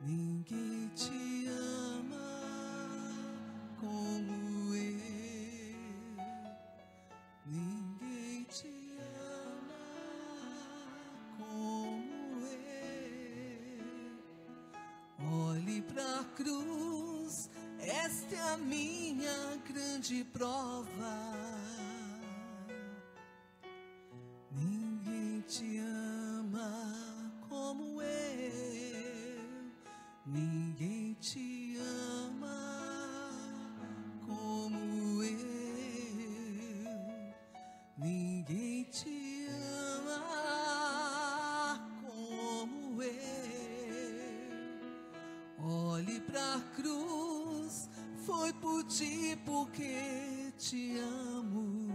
Ninguém te ama como eu. Ninguém te ama como eu. Olhe pra cruz, esta é a minha grande prova. Ninguém te ama como eu. Ninguém te ama como eu. Ninguém te ama como eu. Olhe pra cruz, foi por ti porque te amo.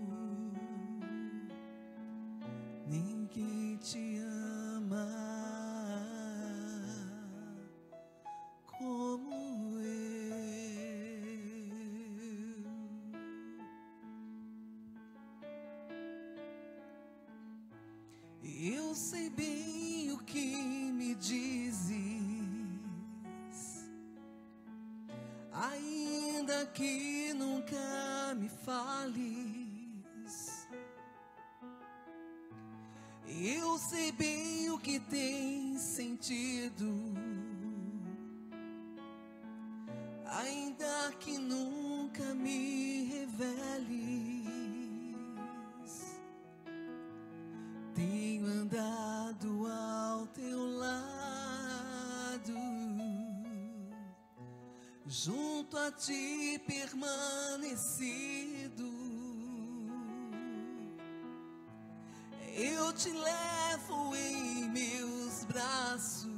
Ninguém te ama como eu sei bem o que me dizes, ainda que nunca me fales. Eu sei bem o que tem sentido, ainda que nunca me reveles. Tenho andado ao teu lado, junto a ti permanecido. Eu te levo em meus braços,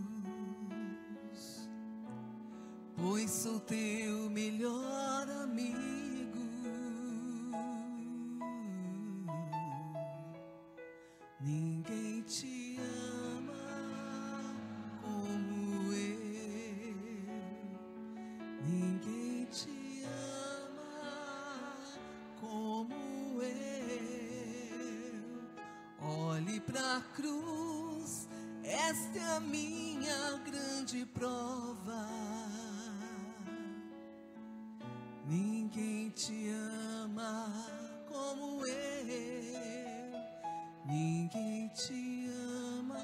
pois sou teu melhor amigo. Ninguém te ama como eu. Ninguém te ama como eu. Olhe pra cruz, esta é a minha grande prova. Ninguém te ama como eu. Ninguém te ama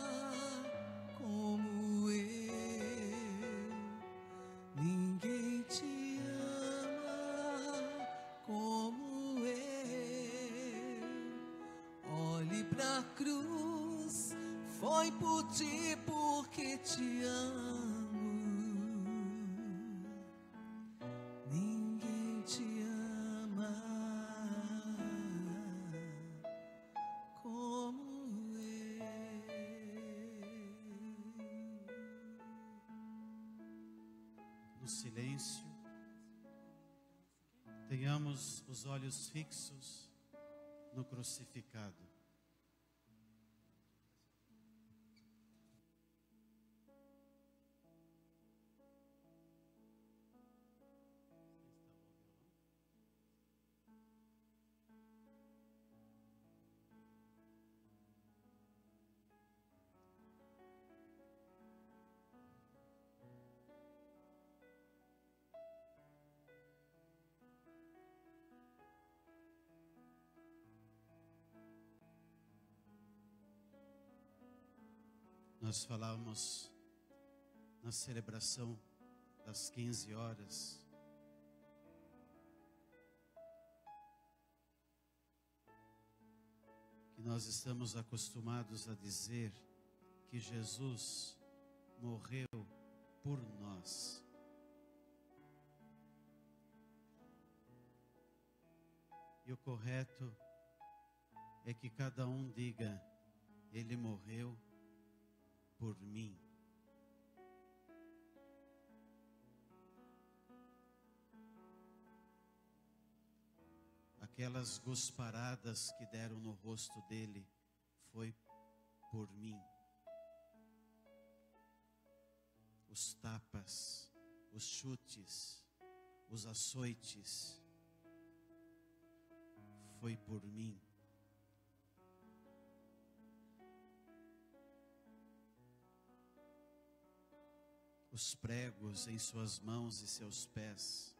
como eu. Ninguém te ama como eu. Olhe pra cruz, foi por ti porque te amo. Ninguém te ama como eu. No silêncio, tenhamos os olhos fixos no crucificado. Nós falamos na celebração das 15 horas que nós estamos acostumados a dizer que Jesus morreu por nós. E o correto é que cada um diga: Ele morreu por mim. Aquelas gusparadas que deram no rosto dele foi por mim. Os tapas, os chutes, os açoites, foi por mim. os pregos em suas mãos e seus pés,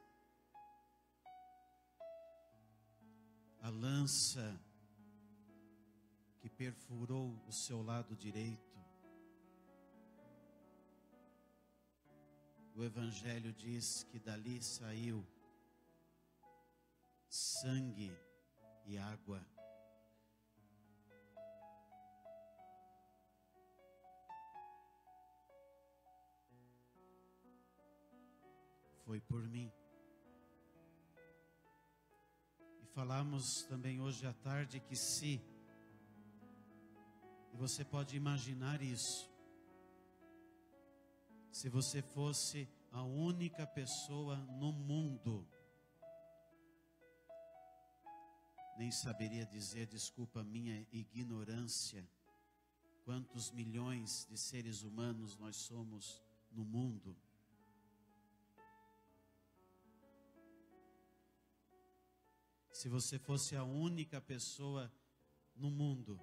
a lança que perfurou o seu lado direito. O Evangelho diz que dali saiu sangue e água. Foi por mim. E falamos também hoje à tarde que e você pode imaginar isso, se você fosse a única pessoa no mundo, nem saberia dizer, desculpa a minha ignorância, quantos milhões de seres humanos nós somos no mundo. Se você fosse a única pessoa no mundo,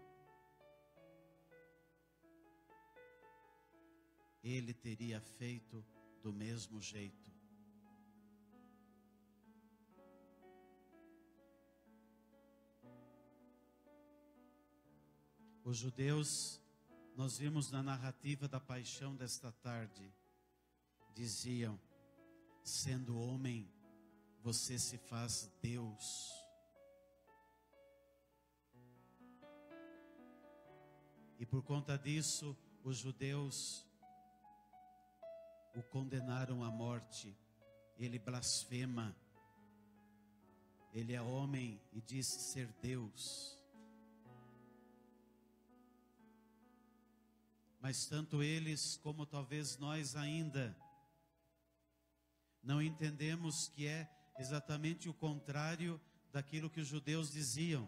Ele teria feito do mesmo jeito. Os judeus, nós vimos na narrativa da paixão desta tarde, diziam: sendo homem, você se faz Deus. E por conta disso, os judeus o condenaram à morte. Ele blasfema. Ele é homem e diz ser Deus. Mas tanto eles como talvez nós ainda não entendemos que é exatamente o contrário daquilo que os judeus diziam.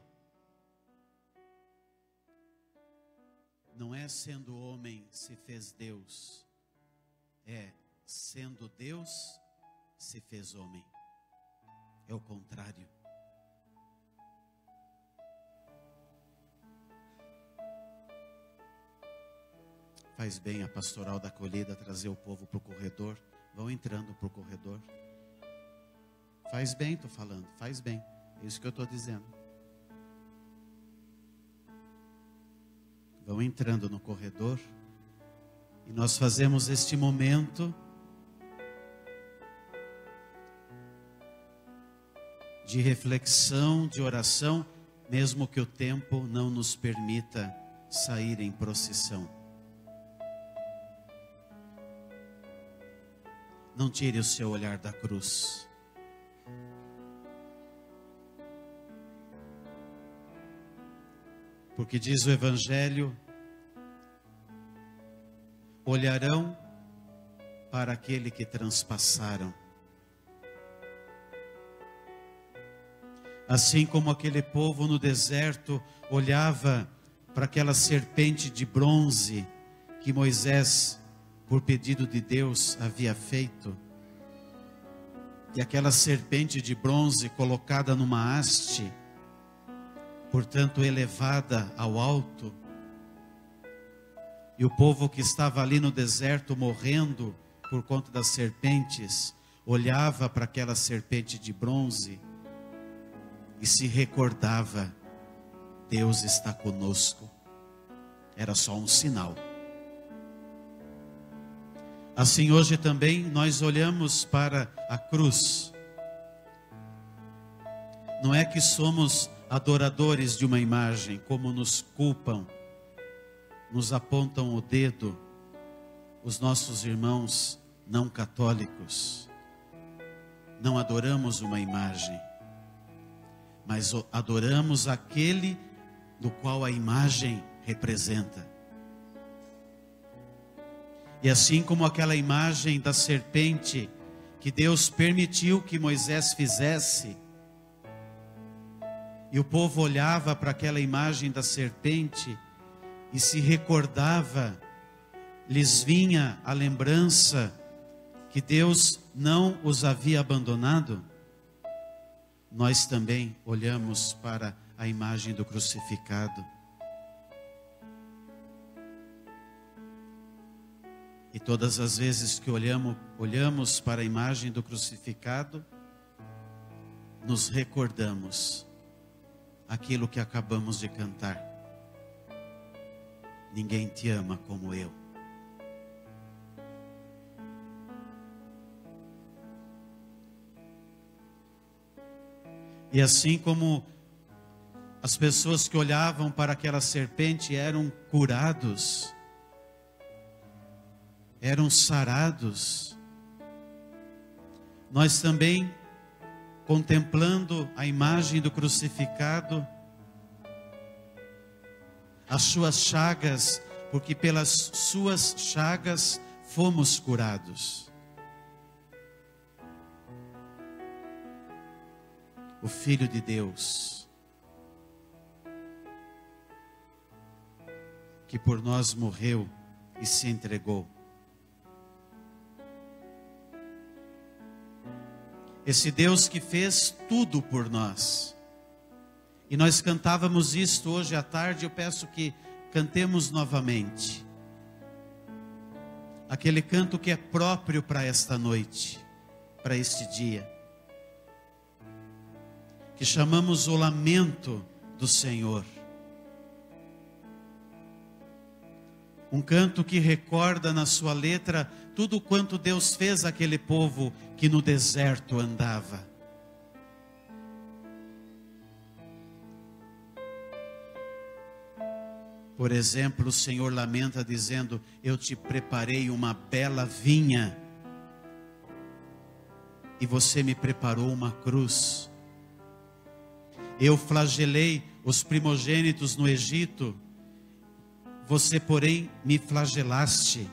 Não é sendo homem se fez Deus, é sendo Deus se fez homem. É o contrário. Faz bem a pastoral da acolhida trazer o povo para o corredor. Vão entrando para o corredor. Faz bem, estou falando, faz bem. É isso que eu estou dizendo. Vão entrando no corredor. E nós fazemos este momento de reflexão, de oração, mesmo que o tempo não nos permita sair em procissão. Não tire o seu olhar da cruz. Porque diz o Evangelho: olharão para aquele que transpassaram. Assim como aquele povo no deserto olhava para aquela serpente de bronze que Moisés, por pedido de Deus, havia feito. E aquela serpente de bronze colocada numa haste, portanto elevada ao alto. E o povo que estava ali no deserto morrendo por conta das serpentes, olhava para aquela serpente de bronze e se recordava: Deus está conosco. Era só um sinal. Assim hoje também nós olhamos para a cruz. Não é que somos adoradores de uma imagem, como nos culpam, nos apontam o dedo os nossos irmãos não católicos. Não adoramos uma imagem, mas adoramos aquele do qual a imagem representa. E assim como aquela imagem da serpente que Deus permitiu que Moisés fizesse, e o povo olhava para aquela imagem da serpente e se recordava, lhes vinha a lembrança que Deus não os havia abandonado. Nós também olhamos para a imagem do crucificado. E todas as vezes que olhamos para a imagem do crucificado, nos recordamos aquilo que acabamos de cantar. Ninguém te ama como eu. E assim como as pessoas que olhavam para aquela serpente eram curados, eram sarados, nós também, contemplando a imagem do crucificado, as suas chagas, porque pelas suas chagas fomos curados. O Filho de Deus, que por nós morreu e se entregou. Esse Deus que fez tudo por nós. E nós cantávamos isto hoje à tarde, eu peço que cantemos novamente. Aquele canto que é próprio para esta noite, para este dia. Que chamamos o lamento do Senhor. Um canto que recorda na sua letra tudo quanto Deus fez àquele povo que no deserto andava. Por exemplo, o Senhor lamenta dizendo: eu te preparei uma bela vinha e você me preparou uma cruz. Eu flagelei os primogênitos no Egito, você, porém, me flagelaste.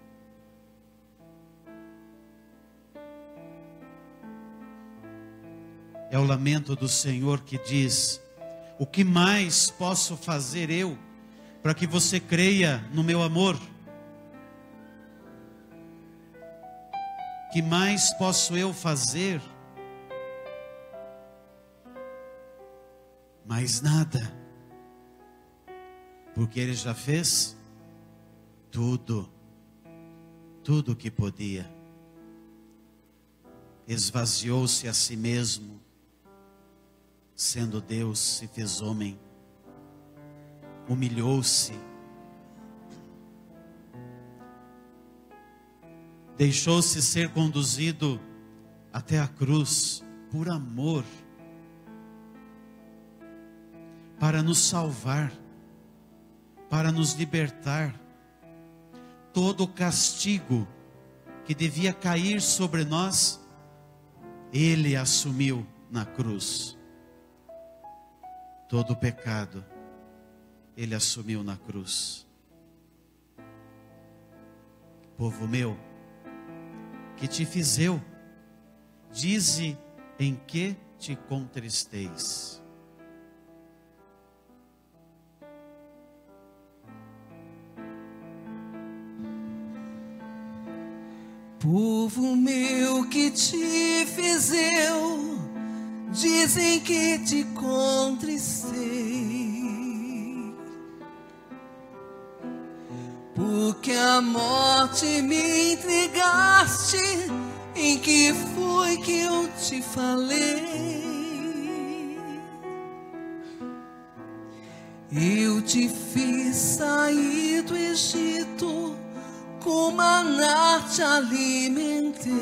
É o lamento do Senhor que diz: o que mais posso fazer eu para que você creia no meu amor? Que mais posso eu fazer? Mais nada, porque Ele já fez tudo o que podia. Esvaziou-se a si mesmo, sendo Deus, se fez homem, humilhou-se, deixou-se ser conduzido até a cruz por amor, para nos salvar, para nos libertar. Todo o castigo que devia cair sobre nós, Ele assumiu na cruz. Todo o pecado, Ele assumiu na cruz. Povo meu, que te fiz eu? Dize em que te contristeis. Povo meu, que te fiz eu? Dizem que te contristei, porque a morte me entregaste. Em que foi que eu te falei? Eu te fiz sair do Egito, com maná te alimentei.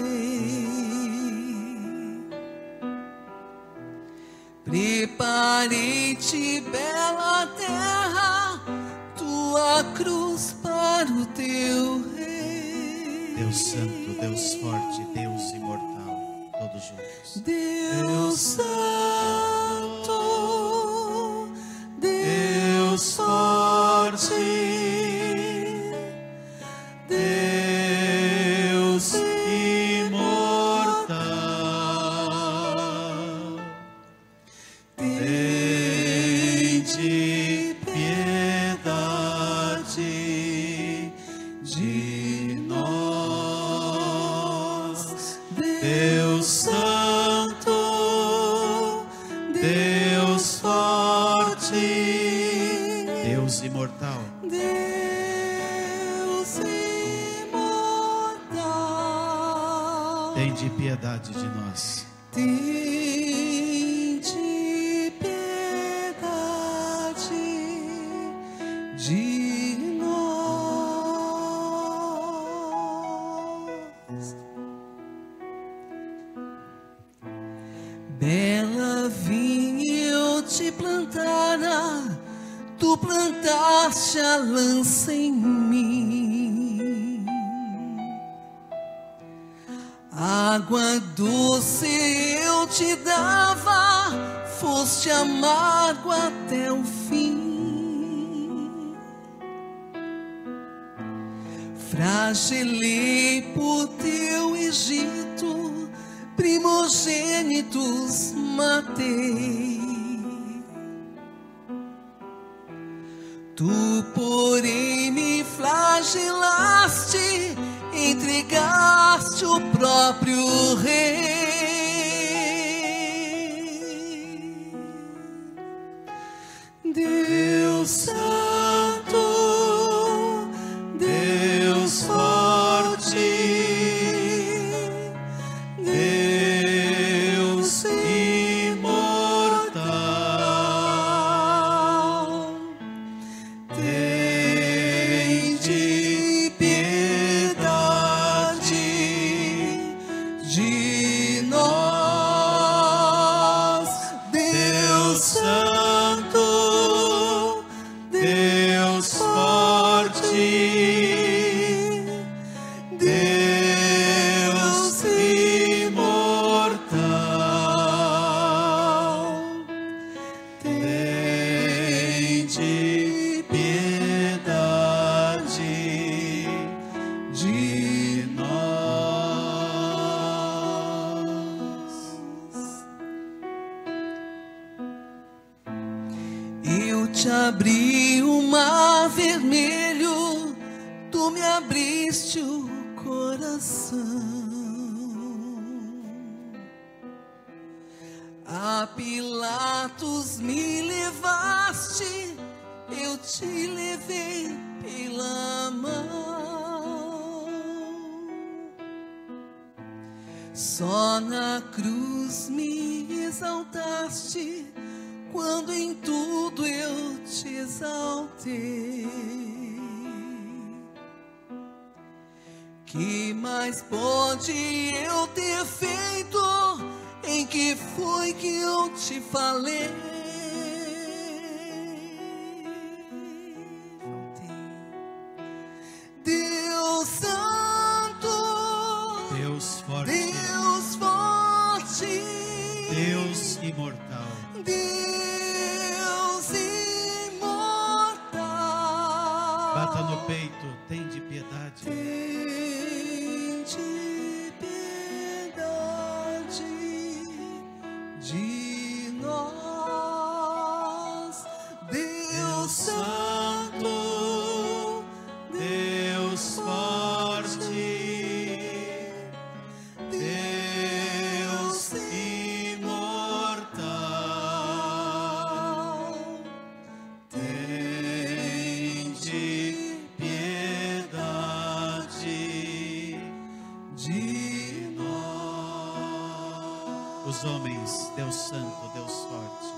Preparei-te bela terra, tua cruz para o teu rei. Deus santo, Deus forte, Deus imortal, todos juntos. Deus santo, Deus forte, Deus imortal, tende piedade de nós. Deus santo, Deus forte, Deus imortal, Deus imortal. Tende piedade de nós. Tende piedade de nós. Bela vinha eu te plantara, tu plantaste a lança em mim. Água doce eu te dava, foste amargo até o fim. Flagelei por teu Egito, primogênitos matei. Tu, porém, me flagelaste, entregaste o próprio Rei. Deus Santo, Deus forte, Deus imortal, tende piedade de nós. Deus Santo, Deus forte, Deus imortal, tende piedade de nós. Eu te abri o mar vermelho, tu me abriste o coração. A Pilatos me levaste, eu te levei pela mão. Só na cruz me exaltaste, quando em tudo eu te exaltei. Que mais pode eu ter feito? Em que foi que eu te falei? Deus Santo, Deus forte, Deus forte, Deus imortal, Deus imortal. bata no peito, tende piedade. Tende piedade de nós. Deus Santo, Deus forte, Deus imortal, tende piedade de nós. Os homens, Deus Santo, Deus forte.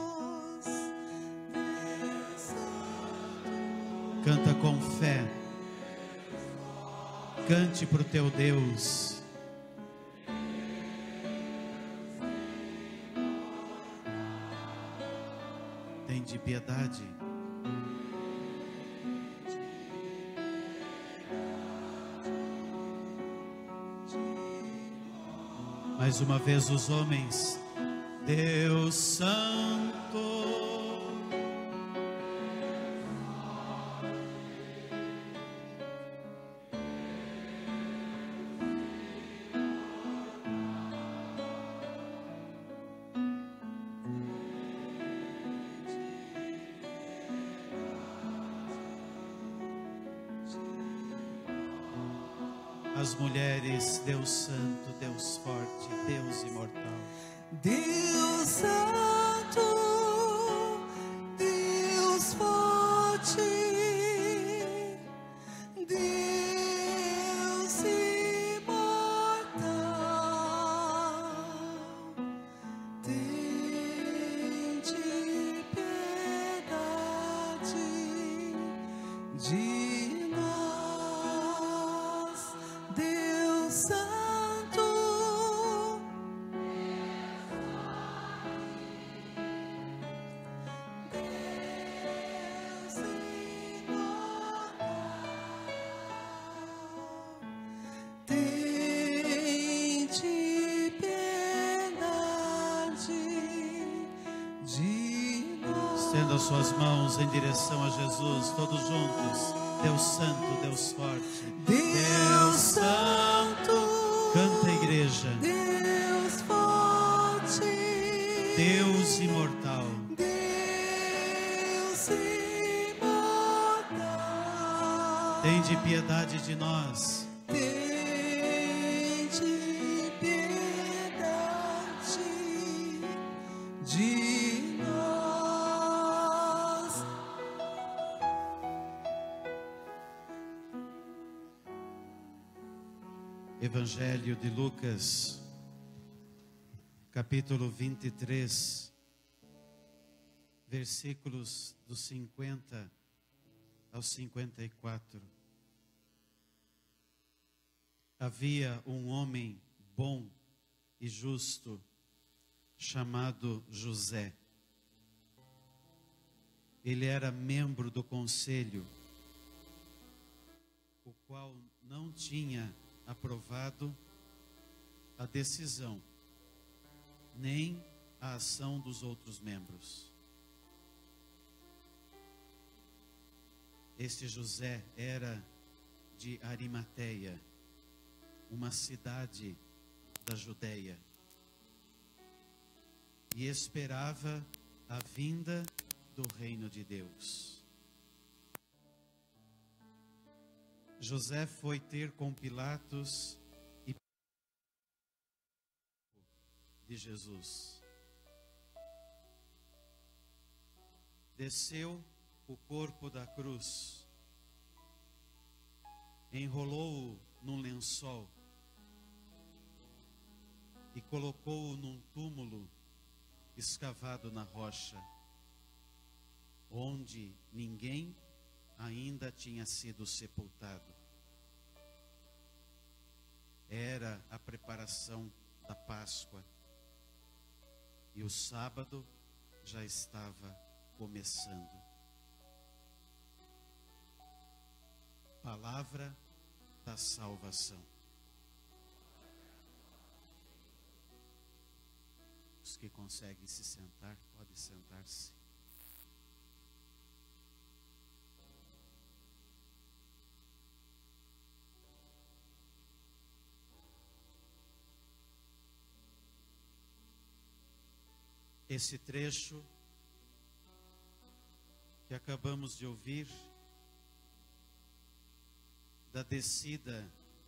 Canta com fé. Cante para o teu Deus. Tende piedade. Mais uma vez os homens. Deus Santo, as mulheres, Deus Santo, Deus forte, Deus imortal. Deus Santo, Deus forte, Deus imortal, de nós, Deus Santo, Deus imortal, tende piedade de nós. Estenda suas mãos em direção a Jesus, todos juntos. Deus Santo, Deus forte, Deus Santo, canta a igreja. Deus forte, Deus imortal, Deus imortal, tende piedade de nós. tende piedade de nós. Evangelho de Lucas, capítulo 23, versículos dos 50 ao 54. Havia um homem bom e justo, chamado José. Ele era membro do conselho, o qual não tinha aprovado a decisão, nem a ação dos outros membros. Este José era de Arimateia, uma cidade da Judeia, e esperava a vinda do reino de Deus. José foi ter com Pilatos e de Jesus. Desceu o corpo da cruz, enrolou-o num lençol e colocou-o num túmulo escavado na rocha, onde ninguém ainda tinha sido sepultado. Era a preparação da Páscoa e o sábado já estava começando. Palavra da salvação. Os que conseguem se sentar, podem sentar-se. Esse trecho que acabamos de ouvir, da descida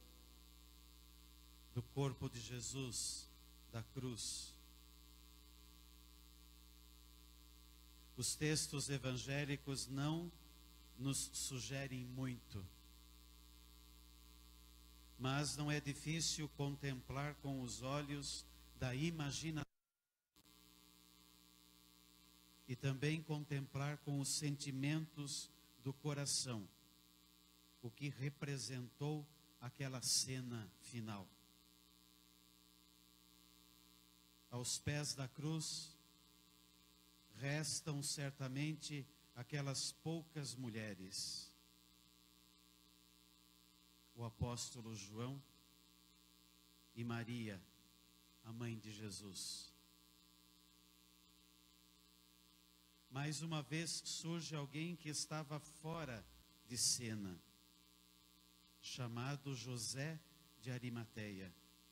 do corpo de Jesus da cruz. Os textos evangélicos não nos sugerem muito, mas não é difícil contemplar com os olhos da imaginação e também contemplar com os sentimentos do coração o que representou aquela cena final. Aos pés da cruz restam certamente aquelas poucas mulheres, o apóstolo João e Maria, a mãe de Jesus. Mais uma vez surge alguém que estava fora de cena, chamado José de Arimateia.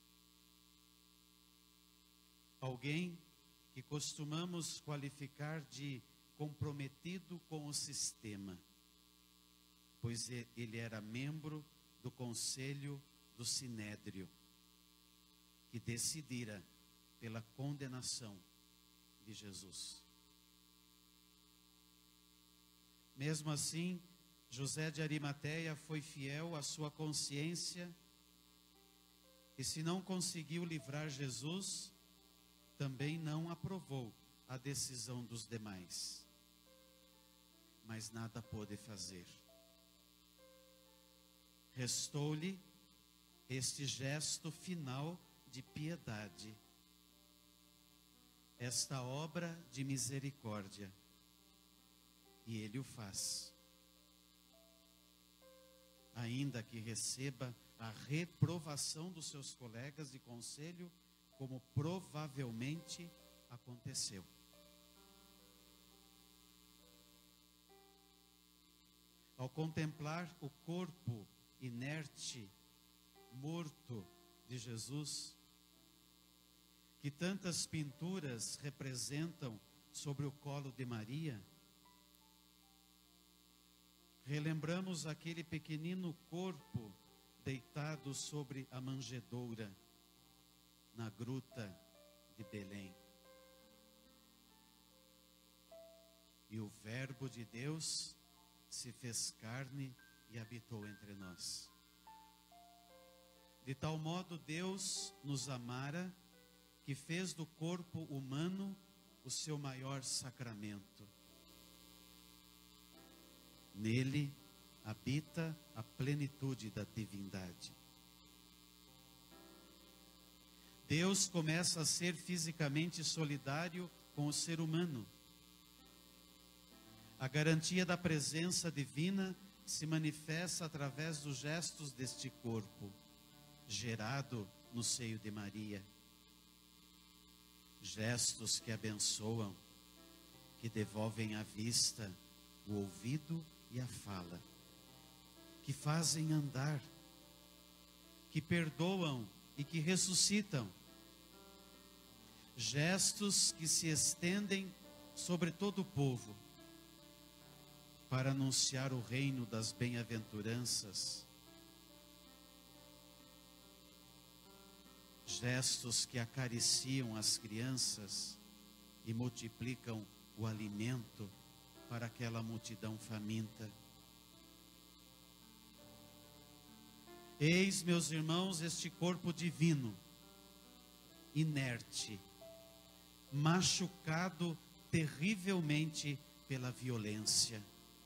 Alguém que costumamos qualificar de comprometido com o sistema, pois ele era membro do conselho do Sinédrio, que decidira pela condenação de Jesus. Mesmo assim, José de Arimateia foi fiel à sua consciência e, se não conseguiu livrar Jesus, também não aprovou a decisão dos demais. Mas nada pôde fazer. restou-lhe este gesto final de piedade, esta obra de misericórdia, e ele o faz, ainda que receba a reprovação dos seus colegas de conselho, como provavelmente aconteceu. Ao contemplar o corpo inerte, morto de Jesus, que tantas pinturas representam sobre o colo de Maria, relembramos aquele pequenino corpo deitado sobre a manjedoura na gruta de Belém. E o Verbo de Deus se fez carne e habitou entre nós. De tal modo Deus nos amara, que fez do corpo humano o seu maior sacramento. Nele habita a plenitude da divindade. Deus começa a ser fisicamente solidário com o ser humano. A garantia da presença divina se manifesta através dos gestos deste corpo, gerado no seio de Maria. Gestos que abençoam, que devolvem a vista, o ouvido e a fala, que fazem andar, que perdoam e que ressuscitam. Gestos que se estendem sobre todo o povo, para anunciar o reino das bem-aventuranças. Gestos que acariciam as crianças e multiplicam o alimento para aquela multidão faminta. Eis, meus irmãos, este corpo divino, inerte, machucado terrivelmente pela violência.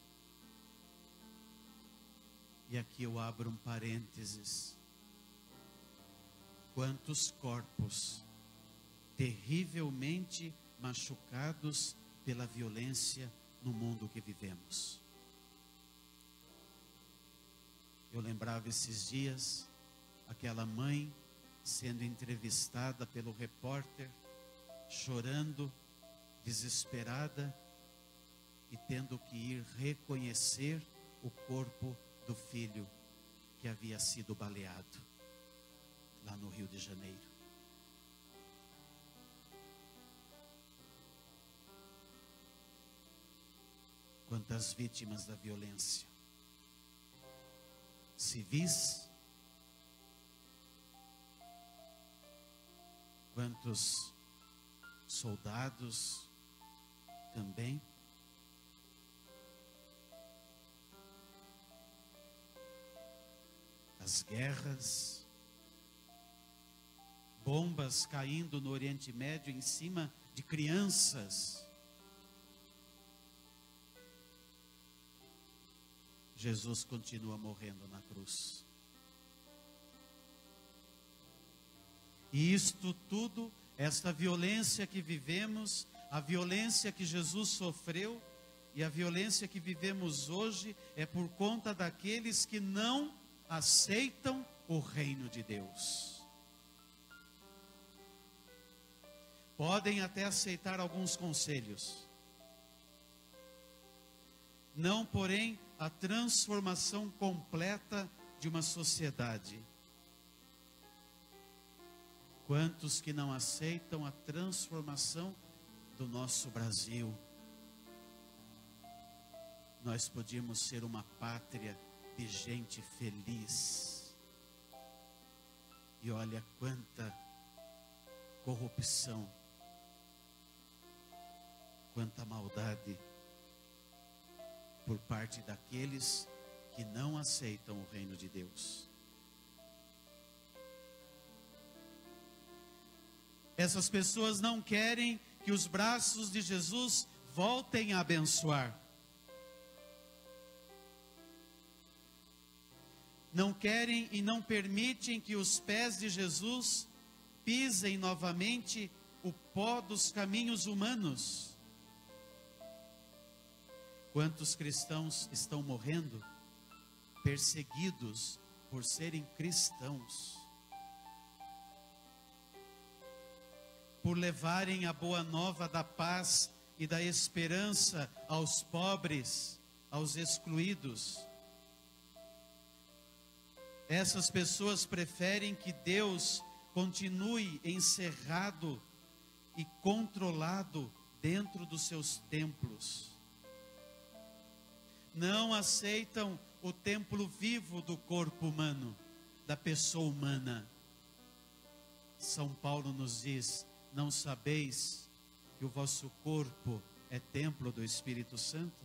E aqui eu abro um parênteses. Quantos corpos terrivelmente machucados pela violência no mundo que vivemos. Eu lembrava esses dias aquela mãe sendo entrevistada pelo repórter, chorando, desesperada e tendo que ir reconhecer o corpo do filho que havia sido baleado lá no Rio de Janeiro. Quantas vítimas da violência, civis, quantos soldados também. As guerras, bombas caindo no Oriente Médio em cima de crianças. Jesus continua morrendo na cruz. E isto tudo, esta violência que vivemos, a violência que Jesus sofreu e a violência que vivemos hoje é por conta daqueles que não aceitam o reino de Deus. Podem até aceitar alguns conselhos, não, porém, a transformação completa de uma sociedade. Quantos que não aceitam a transformação do nosso Brasil? Nós podíamos ser uma pátria de gente feliz. E olha quanta corrupção, quanta maldade por parte daqueles que não aceitam o reino de Deus. Essas pessoas não querem que os braços de Jesus voltem a abençoar. não querem e não permitem que os pés de Jesus pisem novamente o pó dos caminhos humanos. Quantos cristãos estão morrendo perseguidos por serem cristãos, por levarem a boa nova da paz e da esperança aos pobres, aos excluídos. Essas pessoas preferem que Deus continue encerrado e controlado dentro dos seus templos. Não aceitam o templo vivo do corpo humano, da pessoa humana. São Paulo nos diz: não sabeis que o vosso corpo é templo do Espírito Santo?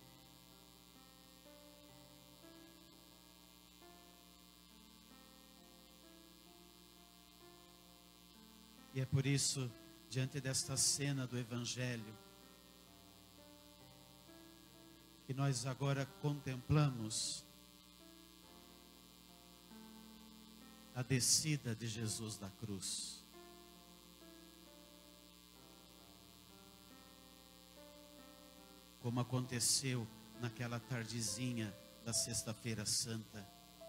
E é por isso, diante desta cena do Evangelho, que nós agora contemplamos a descida de Jesus da cruz. Como aconteceu naquela tardezinha da Sexta-feira Santa.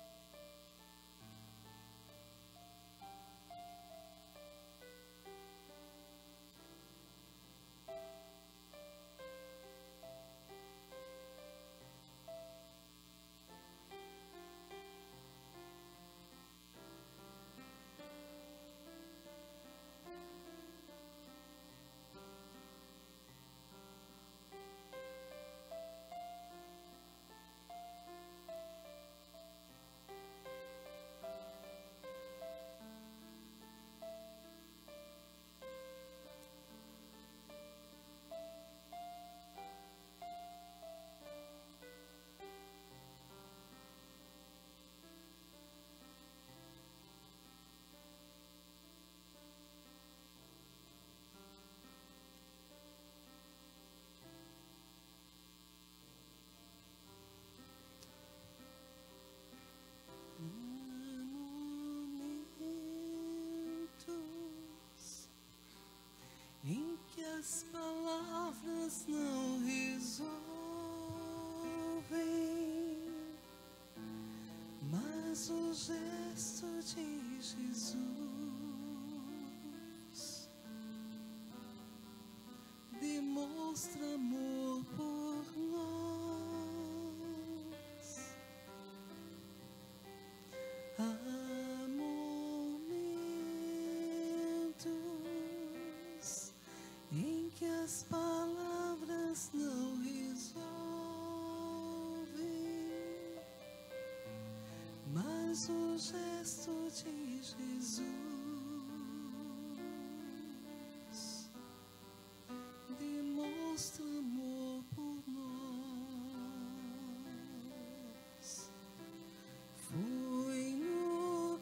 Em que as palavras não resolvem, mas o gesto de Jesus demonstra amor por nós. Há momentos em que as palavras não resolvem, mas o gesto de Jesus demonstra amor por nós. Foi no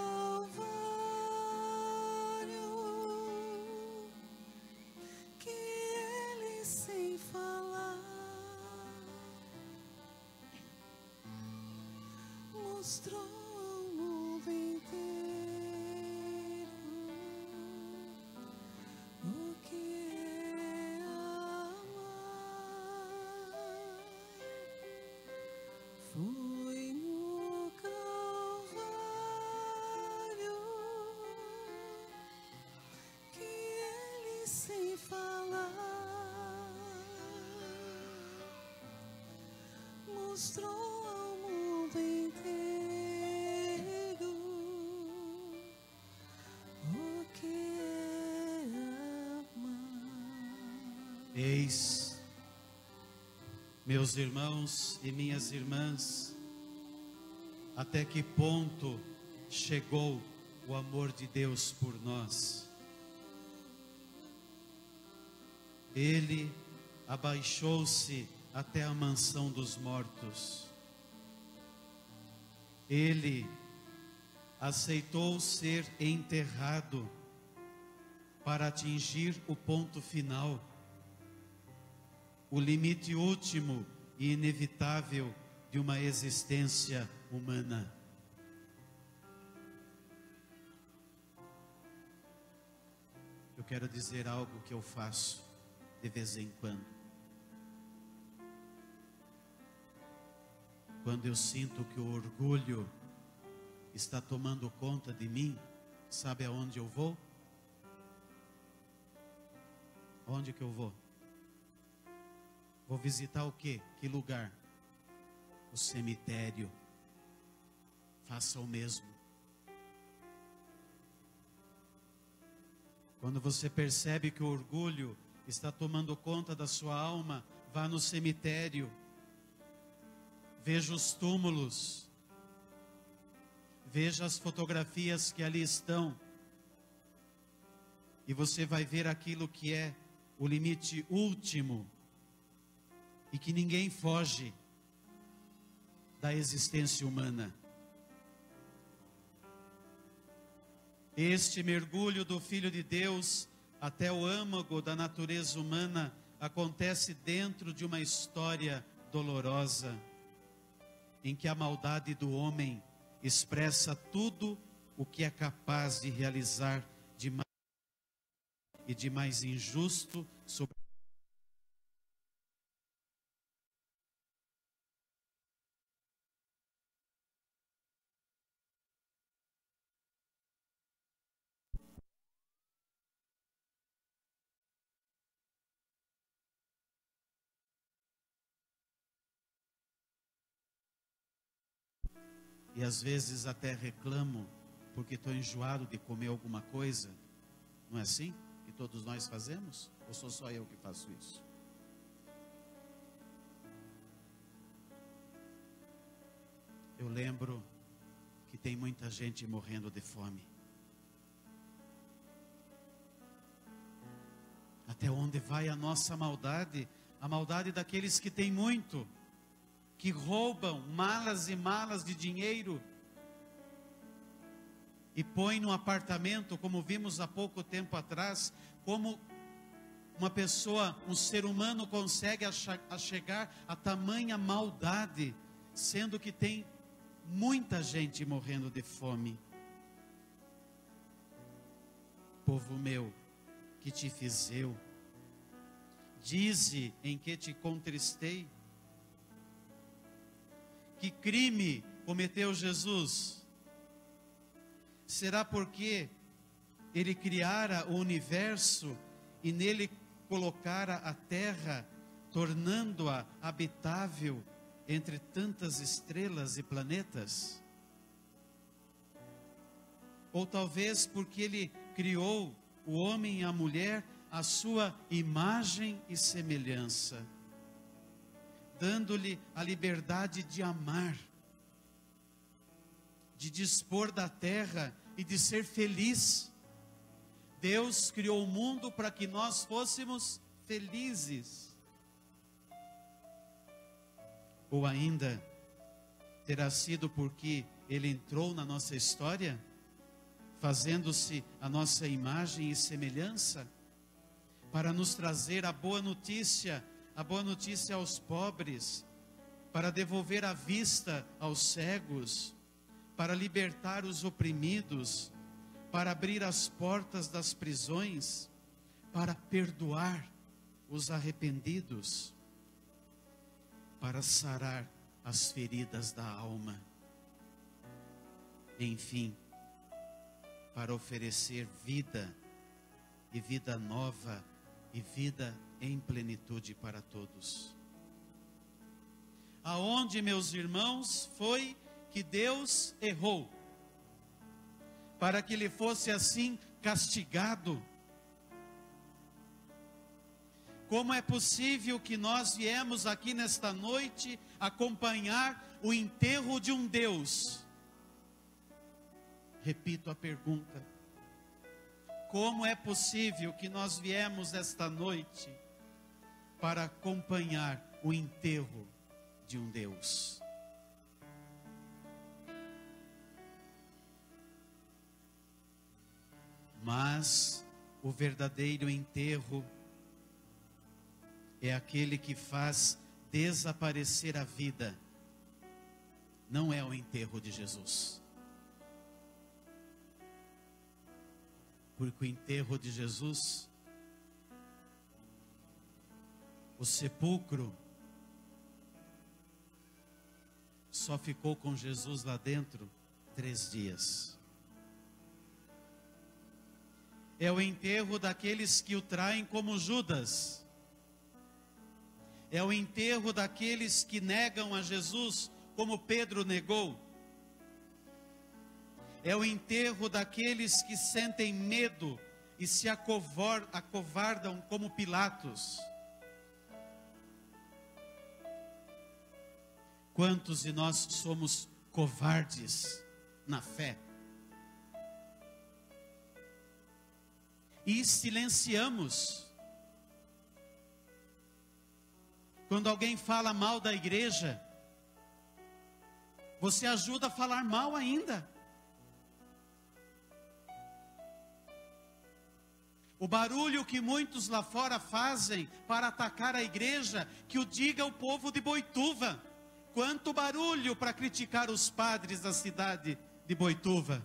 Calvário que ele, sem falar, mostrou ao mundo inteiro o que é amar. Foi no Calvário que ele, sem falar, mostrou ao mundo inteiro o que é amar. Eis, meus irmãos e minhas irmãs, até que ponto chegou o amor de Deus por nós. Ele abaixou-se até a mansão dos mortos. Ele aceitou ser enterrado para atingir o ponto final, o limite último e inevitável de uma existência humana. eu quero dizer algo que eu faço de vez em quando. Quando eu sinto que o orgulho está tomando conta de mim, sabe aonde eu vou? Onde que eu vou? Vou visitar o quê? Que lugar? O cemitério. Faça o mesmo. Quando você percebe que o orgulho está tomando conta da sua alma, vá no cemitério. Veja os túmulos. Veja as fotografias que ali estão. E você vai ver aquilo que é o limite último e que ninguém foge da existência humana. Este mergulho do Filho de Deus até o âmago da natureza humana acontece dentro de uma história dolorosa, em que a maldade do homem expressa tudo o que é capaz de realizar de mais e de mais injusto sobre e às vezes até reclamo porque estou enjoado de comer alguma coisa. Não é assim que todos nós fazemos? Ou sou só eu que faço isso? Eu lembro que tem muita gente morrendo de fome. Até onde vai a nossa maldade? A maldade daqueles que têm muito, que roubam malas e malas de dinheiro e põem no apartamento, como vimos há pouco tempo atrás, como uma pessoa, um ser humano consegue chegar a tamanha maldade, sendo que tem muita gente morrendo de fome. Povo meu, que te fiz eu? Dize em que te contristei. Que crime cometeu Jesus? Será porque ele criara o universo e nele colocara a terra, tornando-a habitável entre tantas estrelas e planetas? Ou talvez porque ele criou o homem e a mulher à sua imagem e semelhança, dando-lhe a liberdade de amar, de dispor da terra e de ser feliz. Deus criou o mundo para que nós fôssemos felizes. Ou ainda, terá sido porque Ele entrou na nossa história, fazendo-se a nossa imagem e semelhança, para nos trazer a boa notícia aos pobres, para devolver a vista aos cegos, para libertar os oprimidos, para abrir as portas das prisões, para perdoar os arrependidos, para sarar as feridas da alma, enfim, para oferecer vida, e vida nova, e vida em plenitude para todos. Aonde, meus irmãos, foi que Deus errou, para que ele fosse assim castigado? Como é possível que nós viemos aqui nesta noite acompanhar o enterro de um Deus? Repito a pergunta. Como é possível que nós viemos esta noite para acompanhar o enterro de um Deus? Mas o verdadeiro enterro é aquele que faz desaparecer a vida, não é o enterro de Jesus. Porque o enterro de Jesus, o sepulcro, só ficou com Jesus lá dentro 3 dias. É o enterro daqueles que o traem como Judas. É o enterro daqueles que negam a Jesus como Pedro negou. É o enterro daqueles que sentem medo e se acovardam como Pilatos. Quantos de nós somos covardes na fé? E silenciamos. Quando alguém fala mal da igreja, você ajuda a falar mal ainda. O barulho que muitos lá fora fazem para atacar a igreja, que o diga o povo de Boituva. Quanto barulho para criticar os padres da cidade de Boituva.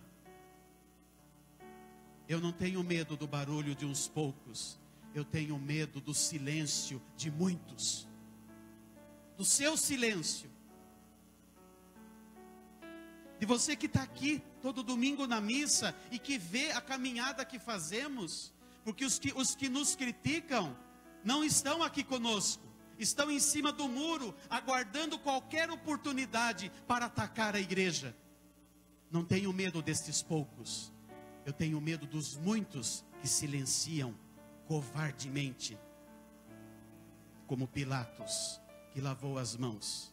Eu não tenho medo do barulho de uns poucos, eu tenho medo do silêncio de muitos. Do seu silêncio. De você que está aqui todo domingo na missa e que vê a caminhada que fazemos, porque os que nos criticam não estão aqui conosco, estão em cima do muro, aguardando qualquer oportunidade para atacar a igreja. Não tenho medo destes poucos, eu tenho medo dos muitos que silenciam covardemente, como Pilatos, que lavou as mãos.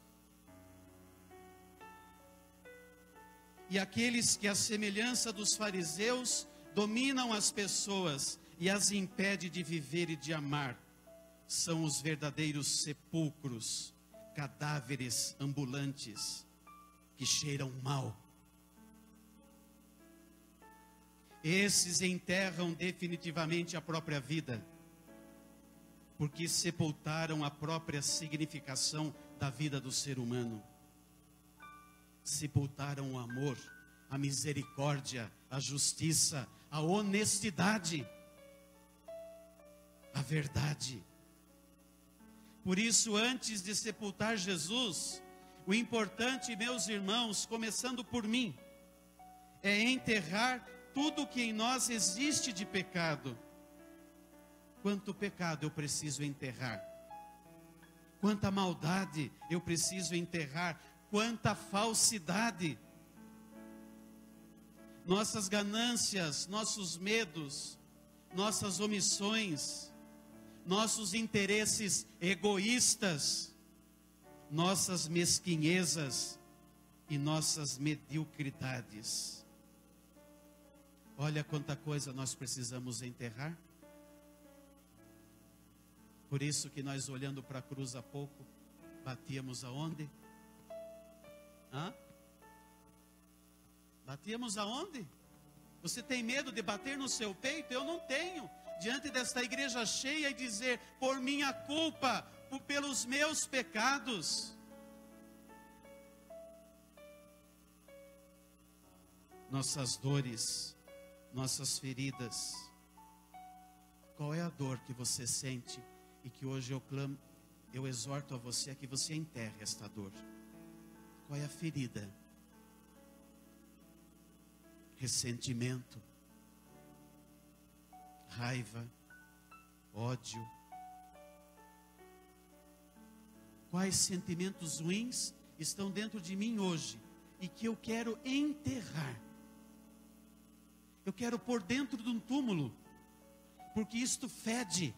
E aqueles que, à semelhança dos fariseus, dominam as pessoas e as impede de viver e de amar, são os verdadeiros sepulcros, cadáveres ambulantes, que cheiram mal. Esses enterram definitivamente a própria vida, porque sepultaram a própria significação da vida do ser humano. Sepultaram o amor, a misericórdia, a justiça, a honestidade, a verdade. Por isso, antes de sepultar Jesus, o importante, meus irmãos, começando por mim, é enterrar tudo que em nós existe de pecado. Quanto pecado eu preciso enterrar? Quanta maldade eu preciso enterrar? Quanta falsidade? Nossas ganâncias, nossos medos, nossas omissões, nossos interesses egoístas, nossas mesquinhezas e nossas mediocridades. Olha quanta coisa nós precisamos enterrar. Por isso que nós, olhando para a cruz há pouco, batíamos aonde? Batíamos aonde? Você tem medo de bater no seu peito? Eu não tenho. Diante desta igreja cheia e dizer, por minha culpa, pelos meus pecados. Nossas dores, nossas feridas. Qual é a dor que você sente e que hoje eu exorto a você a que você enterre esta dor? Qual é a ferida? Ressentimento, raiva, ódio. Quais sentimentos ruins estão dentro de mim hoje e que eu quero enterrar? Eu quero pôr dentro de um túmulo, porque isto fede.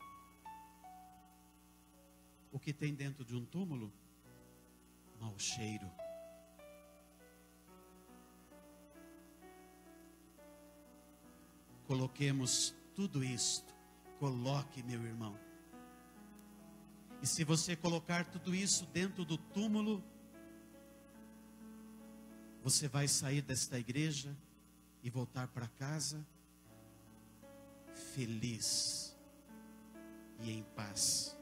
O que tem dentro de um túmulo? Mau cheiro. Coloquemos tudo isto. Coloque, meu irmão. E se você colocar tudo isso dentro do túmulo, você vai sair desta igreja e voltar para casa feliz e em paz.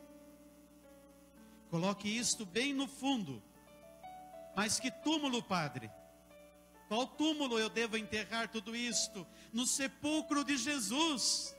Coloque isto bem no fundo. Mas que túmulo, padre? Qual túmulo eu devo enterrar tudo isto? No sepulcro de Jesus.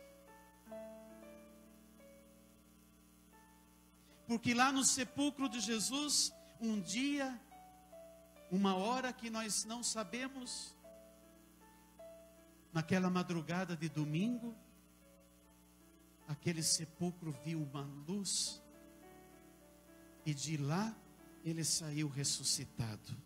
Porque lá no sepulcro de Jesus, um dia, uma hora que nós não sabemos, naquela madrugada de domingo, aquele sepulcro viu uma luz, e de lá ele saiu ressuscitado,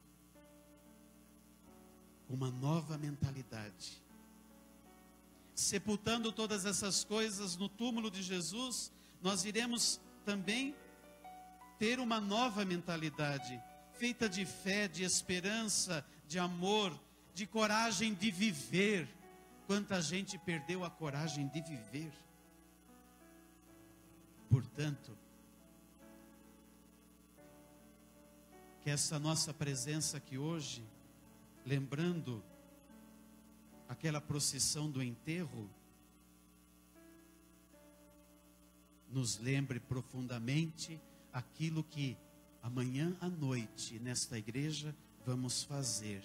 com uma nova mentalidade. Sepultando todas essas coisas no túmulo de Jesus, nós iremos também ter uma nova mentalidade, feita de fé, de esperança, de amor, de coragem de viver. Quanta gente perdeu a coragem de viver. Portanto, que essa nossa presença aqui hoje, lembrando aquela procissão do enterro, nos lembre profundamente aquilo que amanhã à noite, nesta igreja, vamos fazer.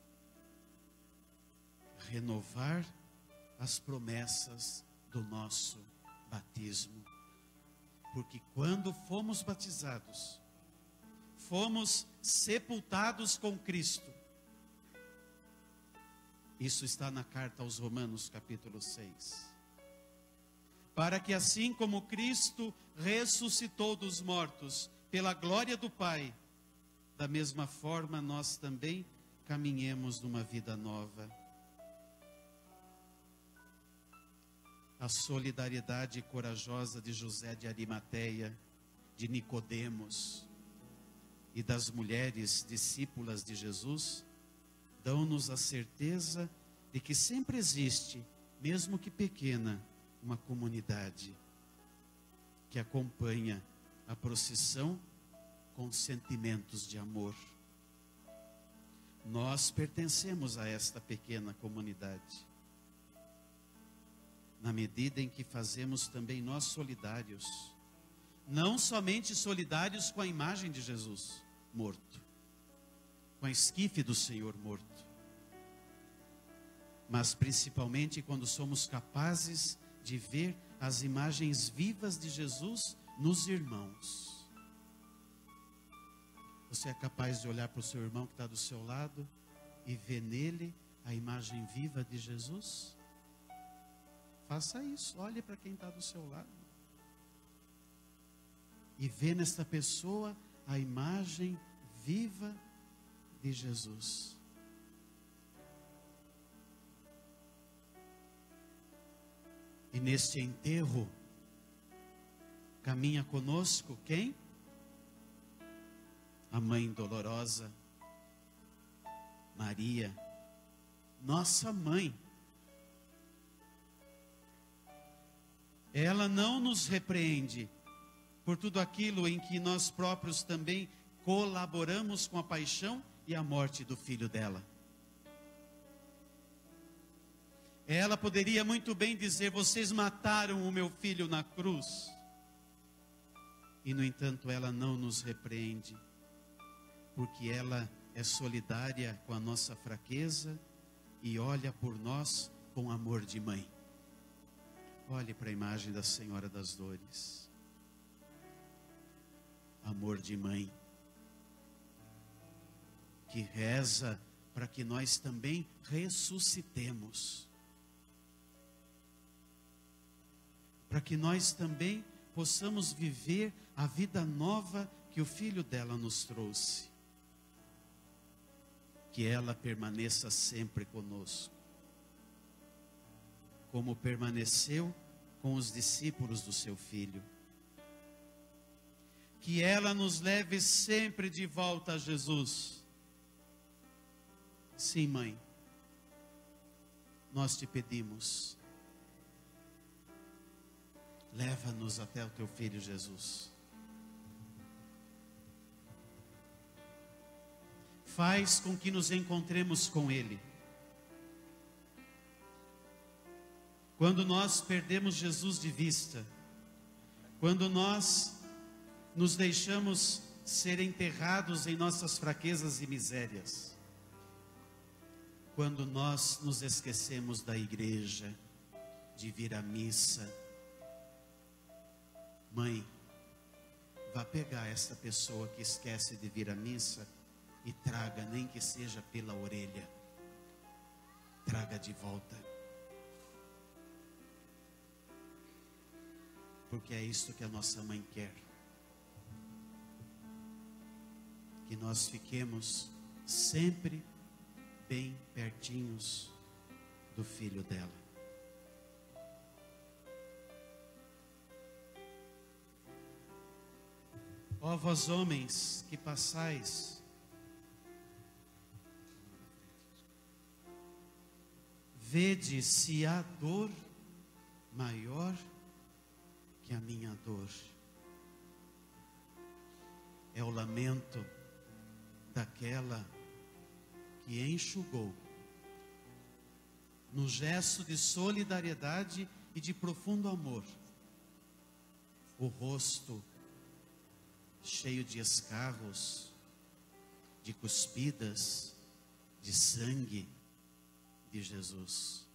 Renovar as promessas do nosso batismo. Porque quando fomos batizados, fomos sepultados com Cristo. Isso está na carta aos Romanos, capítulo 6. Para que assim como Cristo ressuscitou dos mortos, pela glória do Pai, da mesma forma nós também caminhemos numa vida nova. A solidariedade corajosa de José de Arimateia, de Nicodemos e das mulheres discípulas de Jesus, dão-nos a certeza de que sempre existe, mesmo que pequena, uma comunidade que acompanha a procissão com sentimentos de amor. Nós pertencemos a esta pequena comunidade, na medida em que fazemos também nós solidários, não somente solidários com a imagem de Jesus morto, com a esquife do Senhor morto, mas principalmente quando somos capazes de ver as imagens vivas de Jesus nos irmãos. Você é capaz de olhar para o seu irmão que está do seu lado e ver nele a imagem viva de Jesus? Faça isso, olhe para quem está do seu lado e vê nesta pessoa a imagem viva de Jesus. E neste enterro, caminha conosco quem? A mãe dolorosa, Maria, nossa mãe. Ela não nos repreende por tudo aquilo em que nós próprios também colaboramos com a paixão e a morte do filho dela. Ela poderia muito bem dizer: vocês mataram o meu filho na cruz. E no entanto ela não nos repreende, porque ela é solidária com a nossa fraqueza e olha por nós com amor de mãe. Olhe para a imagem da Senhora das Dores. Amor de mãe, que reza para que nós também ressuscitemos, para que nós também possamos viver a vida nova que o Filho dela nos trouxe. Que ela permaneça sempre conosco, como permaneceu com os discípulos do seu Filho. Que ela nos leve sempre de volta a Jesus. Sim, mãe, nós te pedimos, leva-nos até o teu Filho Jesus. Faz com que nos encontremos com Ele. Quando nós perdemos Jesus de vista, quando nós nos deixamos ser enterrados em nossas fraquezas e misérias, quando nós nos esquecemos da igreja, de vir à missa. Mãe, vá pegar essa pessoa que esquece de vir à missa e traga, nem que seja pela orelha, traga de volta. Porque é isso que a nossa mãe quer. Que nós fiquemos sempre bem pertinhos do filho dela. Ó vós homens que passais, vede se há dor maior que a minha dor. É o lamento daquela que enxugou, no gesto de solidariedade e de profundo amor, o rosto cheio de escarros, de cuspidas, de sangue de Jesus.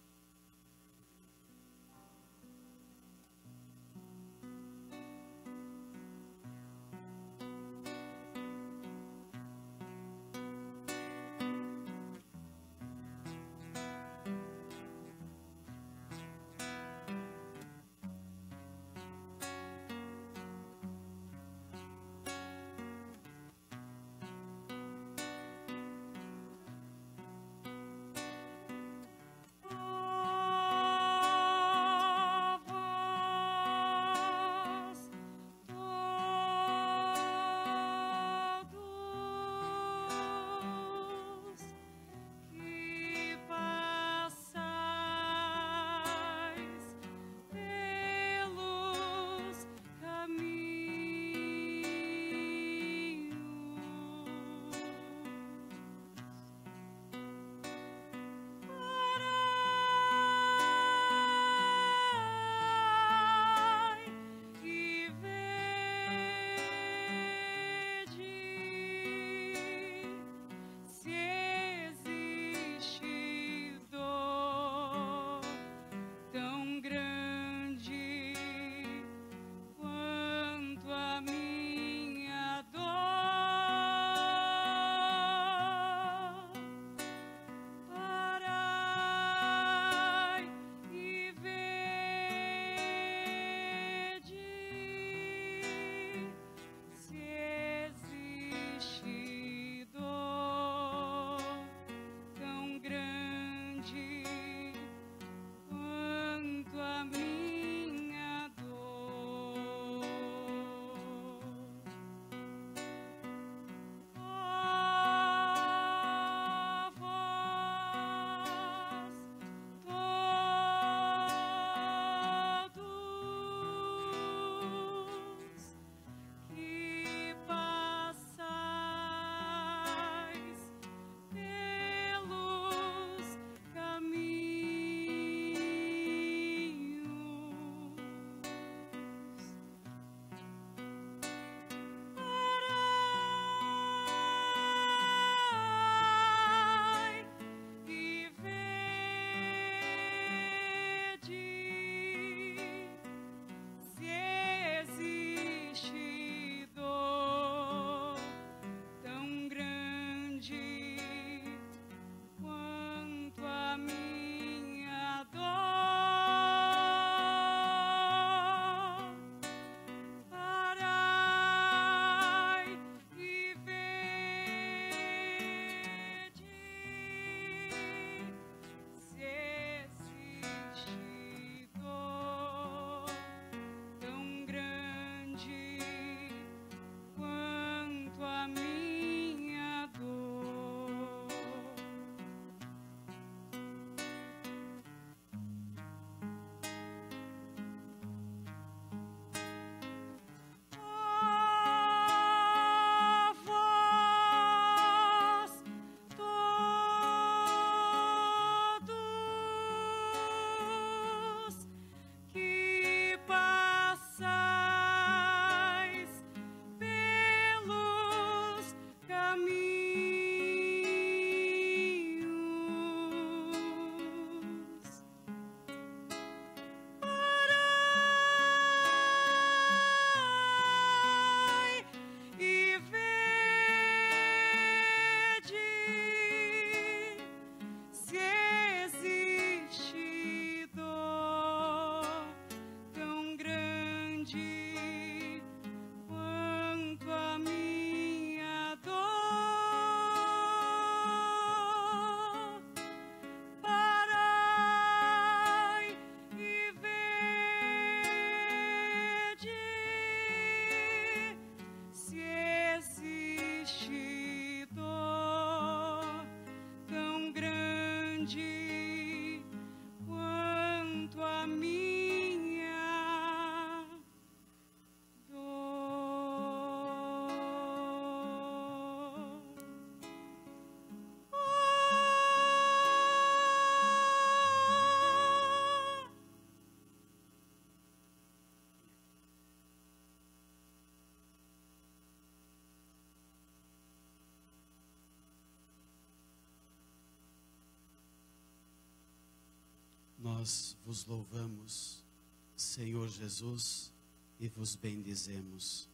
Nós vos louvamos, Senhor Jesus, e vos bendizemos.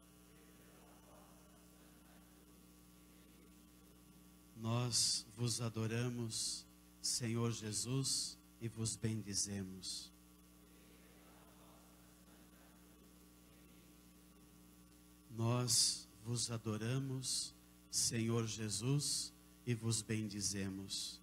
Nós vos adoramos, Senhor Jesus, e vos bendizemos. Nós vos adoramos, Senhor Jesus, e vos bendizemos.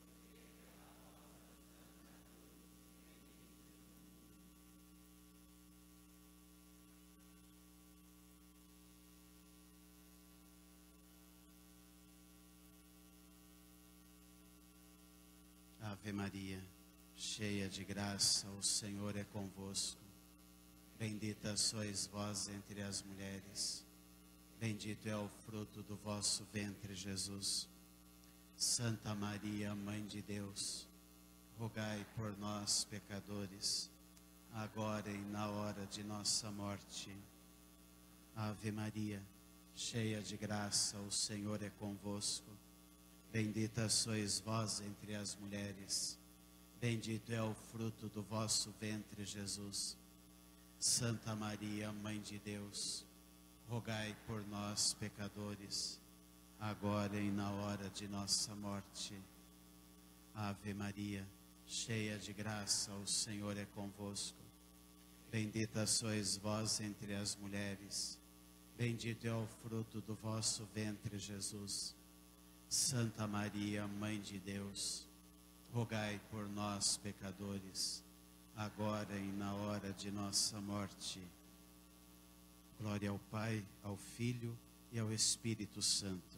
Ave Maria, cheia de graça, o Senhor é convosco. Bendita sois vós entre as mulheres. Bendito é o fruto do vosso ventre, Jesus. Santa Maria, Mãe de Deus, rogai por nós, pecadores, agora e na hora de nossa morte. Ave Maria, cheia de graça, o Senhor é convosco. Bendita sois vós entre as mulheres. Bendito é o fruto do vosso ventre, Jesus. Santa Maria, Mãe de Deus, rogai por nós, pecadores, agora e na hora de nossa morte. Ave Maria, cheia de graça, o Senhor é convosco. Bendita sois vós entre as mulheres. Bendito é o fruto do vosso ventre, Jesus. Santa Maria, Mãe de Deus, rogai por nós, pecadores, agora e na hora de nossa morte. Glória ao Pai, ao Filho e ao Espírito Santo.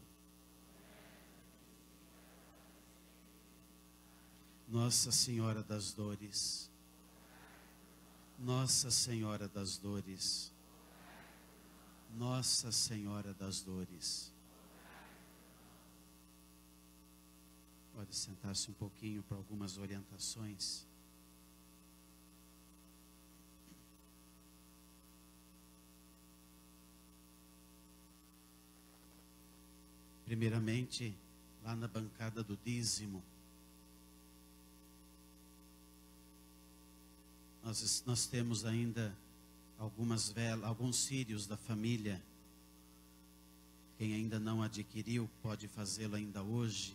Nossa Senhora das Dores, Nossa Senhora das Dores, Nossa Senhora das Dores. Pode sentar-se um pouquinho para algumas orientações. Primeiramente, lá na bancada do dízimo, nós temos ainda algumas velas, alguns círios da família. Quem ainda não adquiriu pode fazê-lo ainda hoje.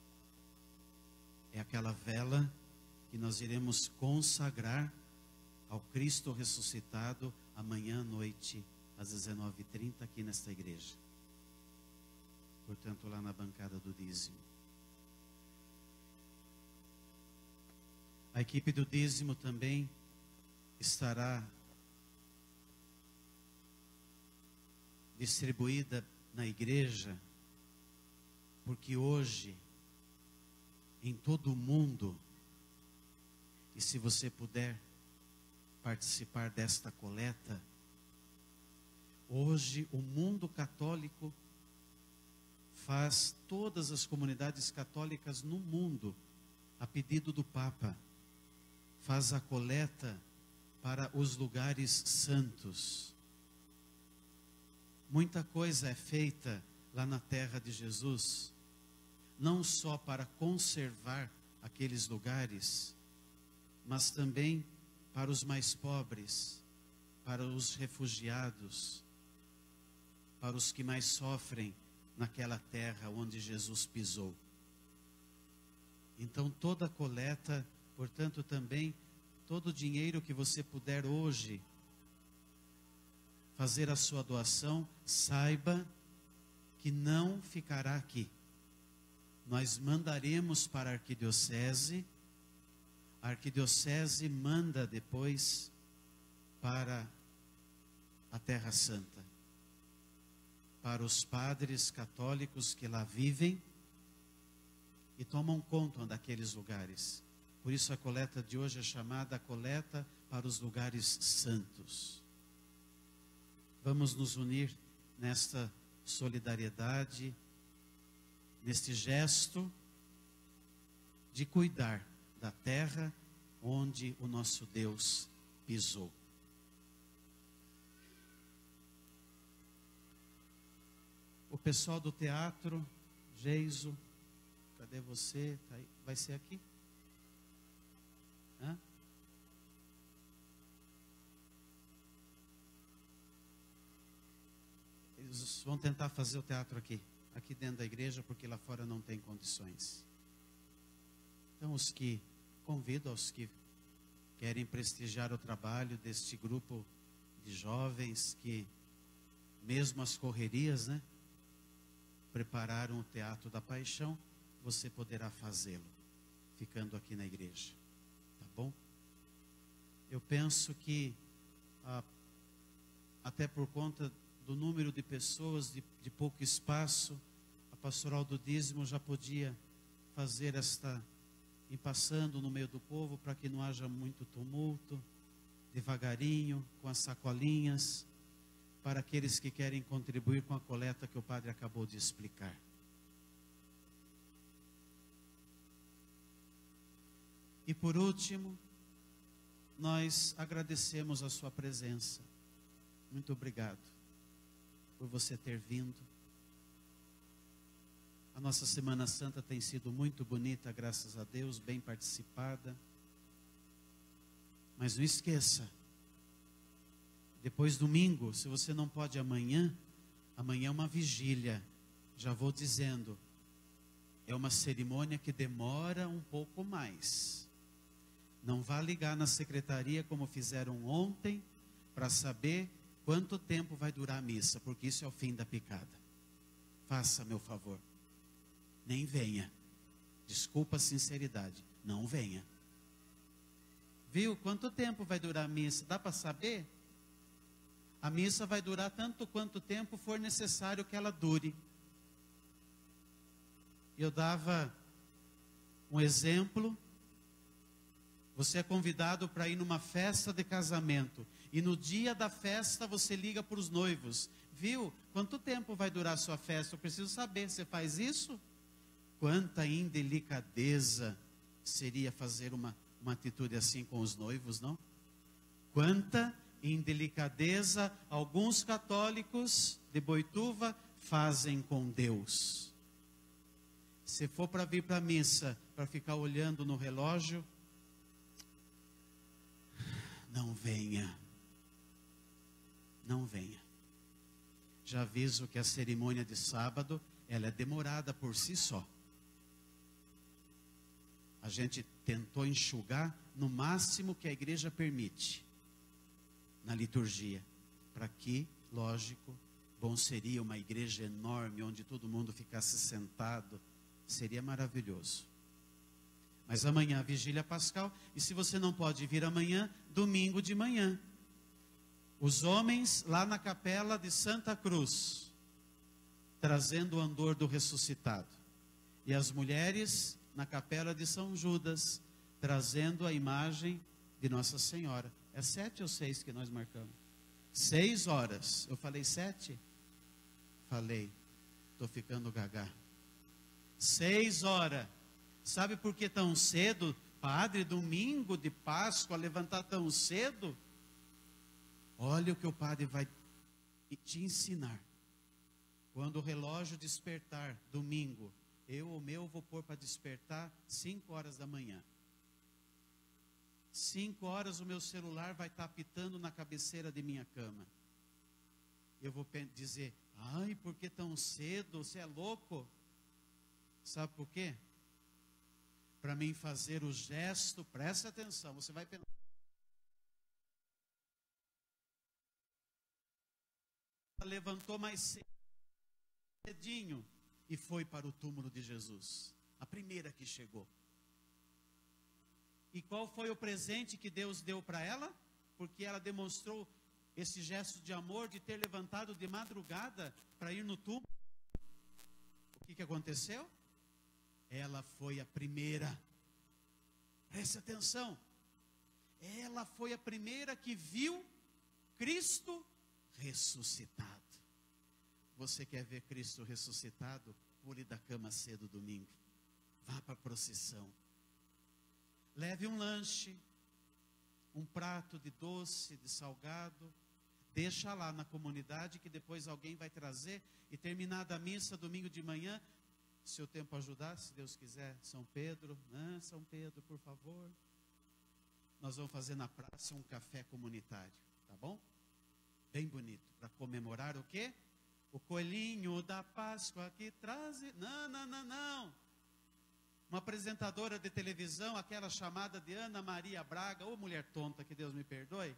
É aquela vela que nós iremos consagrar ao Cristo ressuscitado amanhã à noite, às 19h30, aqui nesta igreja. Portanto, lá na bancada do dízimo. A equipe do dízimo também estará distribuída na igreja, porque hoje, em todo o mundo, e se você puder participar desta coleta, hoje o mundo católico faz, todas as comunidades católicas no mundo, a pedido do Papa, faz a coleta para os lugares santos. Muita coisa é feita lá na terra de Jesus, não só para conservar aqueles lugares, mas também para os mais pobres, para os refugiados, para os que mais sofrem naquela terra onde Jesus pisou. Então toda a coleta, portanto também todo o dinheiro que você puder hoje fazer a sua doação, saiba que não ficará aqui. Nós mandaremos para a arquidiocese manda depois para a Terra Santa, para os padres católicos que lá vivem e tomam conta daqueles lugares. Por isso a coleta de hoje é chamada coleta para os lugares santos. Vamos nos unir nesta solidariedade, neste gesto de cuidar da terra onde o nosso Deus pisou. O pessoal do teatro, Geiso, cadê você? Tá aí. Vai ser aqui? Hã? Eles vão tentar fazer o teatro aqui dentro da igreja, porque lá fora não tem condições. Então, convido aos que querem prestigiar o trabalho deste grupo de jovens que, mesmo as correrias, né, prepararam o Teatro da Paixão, você poderá fazê-lo, ficando aqui na igreja, tá bom? Eu penso que, até por conta do número de pessoas, de pouco espaço, a pastoral do dízimo já podia fazer ir passando no meio do povo, para que não haja muito tumulto, devagarinho, com as sacolinhas, para aqueles que querem contribuir com a coleta que o padre acabou de explicar. E por último, nós agradecemos a sua presença. Muito obrigado por você ter vindo. A nossa Semana Santa tem sido muito bonita, graças a Deus, bem participada. Mas não esqueça, depois domingo, se você não pode amanhã é uma vigília. Já vou dizendo, é uma cerimônia que demora um pouco mais. Não vá ligar na secretaria como fizeram ontem, para saber quanto tempo vai durar a missa, porque isso é o fim da picada. Faça, meu favor. Nem venha. Desculpa a sinceridade. Não venha. Viu? Quanto tempo vai durar a missa? Dá para saber? A missa vai durar tanto quanto tempo for necessário que ela dure. Eu dava um exemplo. Você é convidado para ir numa festa de casamento. E no dia da festa você liga para os noivos. Viu? Quanto tempo vai durar a sua festa? Eu preciso saber. Você faz isso? Quanta indelicadeza seria fazer uma atitude assim com os noivos, não? Quanta indelicadeza alguns católicos de Boituva fazem com Deus. Se for para vir para a missa, para ficar olhando no relógio, não venha. Não venha. Já aviso que a cerimônia de sábado, ela é demorada por si só. A gente tentou enxugar no máximo que a igreja permite na liturgia, para que, lógico, bom seria uma igreja enorme onde todo mundo ficasse sentado, seria maravilhoso. Mas amanhã a vigília pascal, e se você não pode vir amanhã, domingo de manhã, os homens lá na capela de Santa Cruz, trazendo o andor do ressuscitado, e as mulheres na capela de São Judas, trazendo a imagem de Nossa Senhora. É 7 ou 6 que nós marcamos? 6 horas. Eu falei 7? Falei. Estou ficando gagá. 6 horas. Sabe por que tão cedo? Padre, domingo de Páscoa, levantar tão cedo? Olha o que o padre vai te ensinar. Quando o relógio despertar, domingo, o meu vou pôr para despertar 5 horas da manhã. 5 horas o meu celular vai estar apitando na cabeceira de minha cama. Eu vou dizer, ai, por que tão cedo? Você é louco? Sabe por quê? Para mim fazer o gesto, presta atenção, você vai pensar. Levantou mais cedinho e foi para o túmulo de Jesus. A primeira que chegou. E qual foi o presente que Deus deu para ela? Porque ela demonstrou esse gesto de amor, de ter levantado de madrugada para ir no túmulo. O que aconteceu? Ela foi a primeira. Preste atenção. Ela foi a primeira que viu Cristo ressuscitado. Você quer ver Cristo ressuscitado? Pule da cama cedo domingo. Vá para a procissão. Leve um lanche, um prato de doce, de salgado. Deixa lá na comunidade que depois alguém vai trazer. E terminada a missa, domingo de manhã, se o tempo ajudar, se Deus quiser, São Pedro, São Pedro, por favor. nós vamos fazer na praça um café comunitário, tá bom? Bem bonito, para comemorar o quê? O coelhinho da Páscoa que traz... Não. Uma apresentadora de televisão, aquela chamada de Ana Maria Braga, ou mulher tonta, que Deus me perdoe.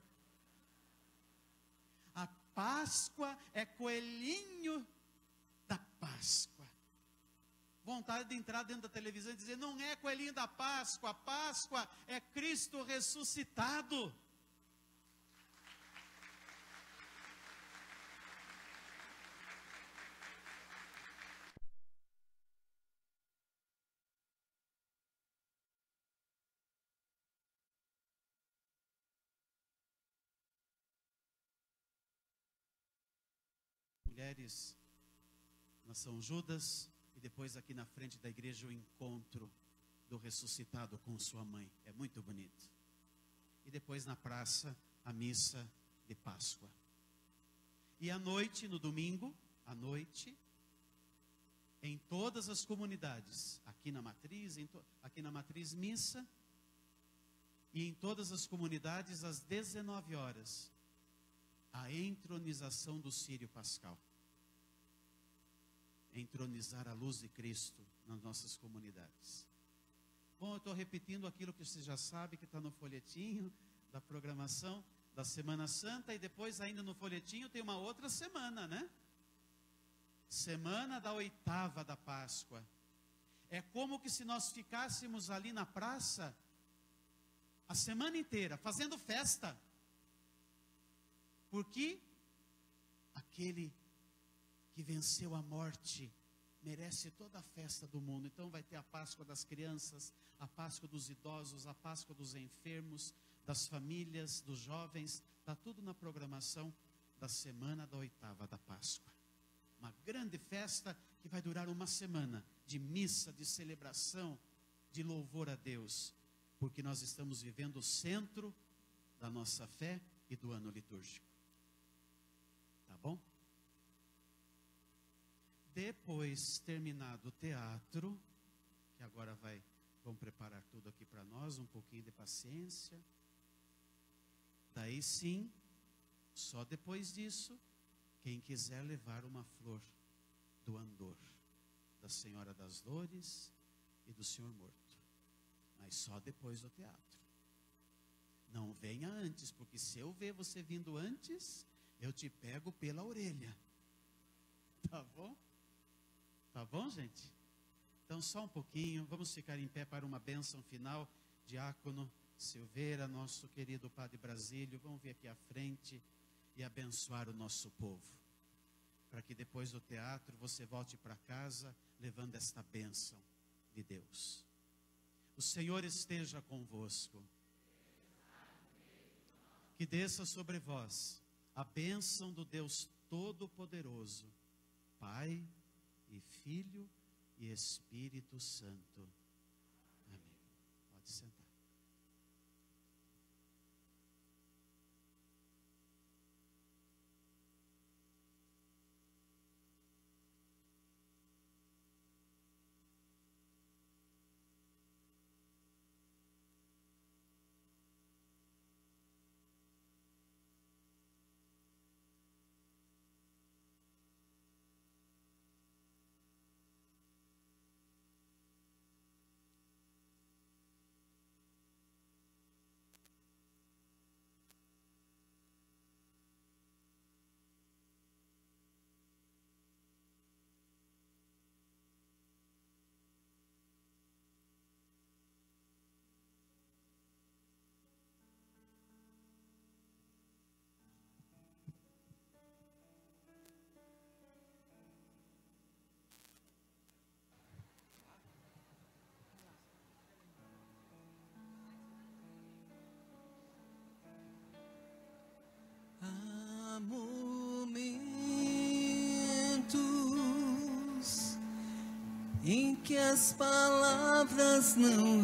A Páscoa é coelhinho da Páscoa. Vontade de entrar dentro da televisão e dizer, não é coelhinho da Páscoa, a Páscoa é Cristo ressuscitado. Mulheres na São Judas e depois aqui na frente da igreja o encontro do ressuscitado com sua mãe. É muito bonito. E depois na praça a missa de Páscoa. E à noite, no domingo, à noite, em todas as comunidades, aqui na Matriz missa, e em todas as comunidades às 19 horas, a entronização do Círio Pascal. Entronizar a luz de Cristo nas nossas comunidades. Bom, eu estou repetindo aquilo que você já sabe, que está no folhetinho da programação da Semana Santa, e depois ainda no folhetinho tem uma outra semana, né? Semana da 8ª da Páscoa. É como que se nós ficássemos ali na praça a semana inteira, fazendo festa. Porque aquele que venceu a morte merece toda a festa do mundo. Então vai ter a Páscoa das crianças, a Páscoa dos idosos, a Páscoa dos enfermos, das famílias, dos jovens. Está tudo na programação da semana da 8ª da Páscoa. Uma grande festa que vai durar uma semana de missa, de celebração, de louvor a Deus. Porque nós estamos vivendo o centro da nossa fé e do ano litúrgico. Tá bom? Depois, terminado o teatro, que agora vamos preparar tudo aqui para nós, um pouquinho de paciência. Daí sim, só depois disso, quem quiser levar uma flor do Andor, da Senhora das Dores e do Senhor Morto. Mas só depois do teatro. Não venha antes, porque se eu ver você vindo antes, eu te pego pela orelha. Tá bom? Tá bom, gente? Então, só um pouquinho. Vamos ficar em pé para uma bênção final. Diácono Silveira, nosso querido Padre Brasílio, vamos vir aqui à frente e abençoar o nosso povo. Para que depois do teatro você volte para casa levando esta bênção de Deus. O Senhor esteja convosco. Que desça sobre vós a bênção do Deus Todo-Poderoso, Pai e Filho e Espírito Santo. Amém. Pode sentar. Há momentos em que as palavras não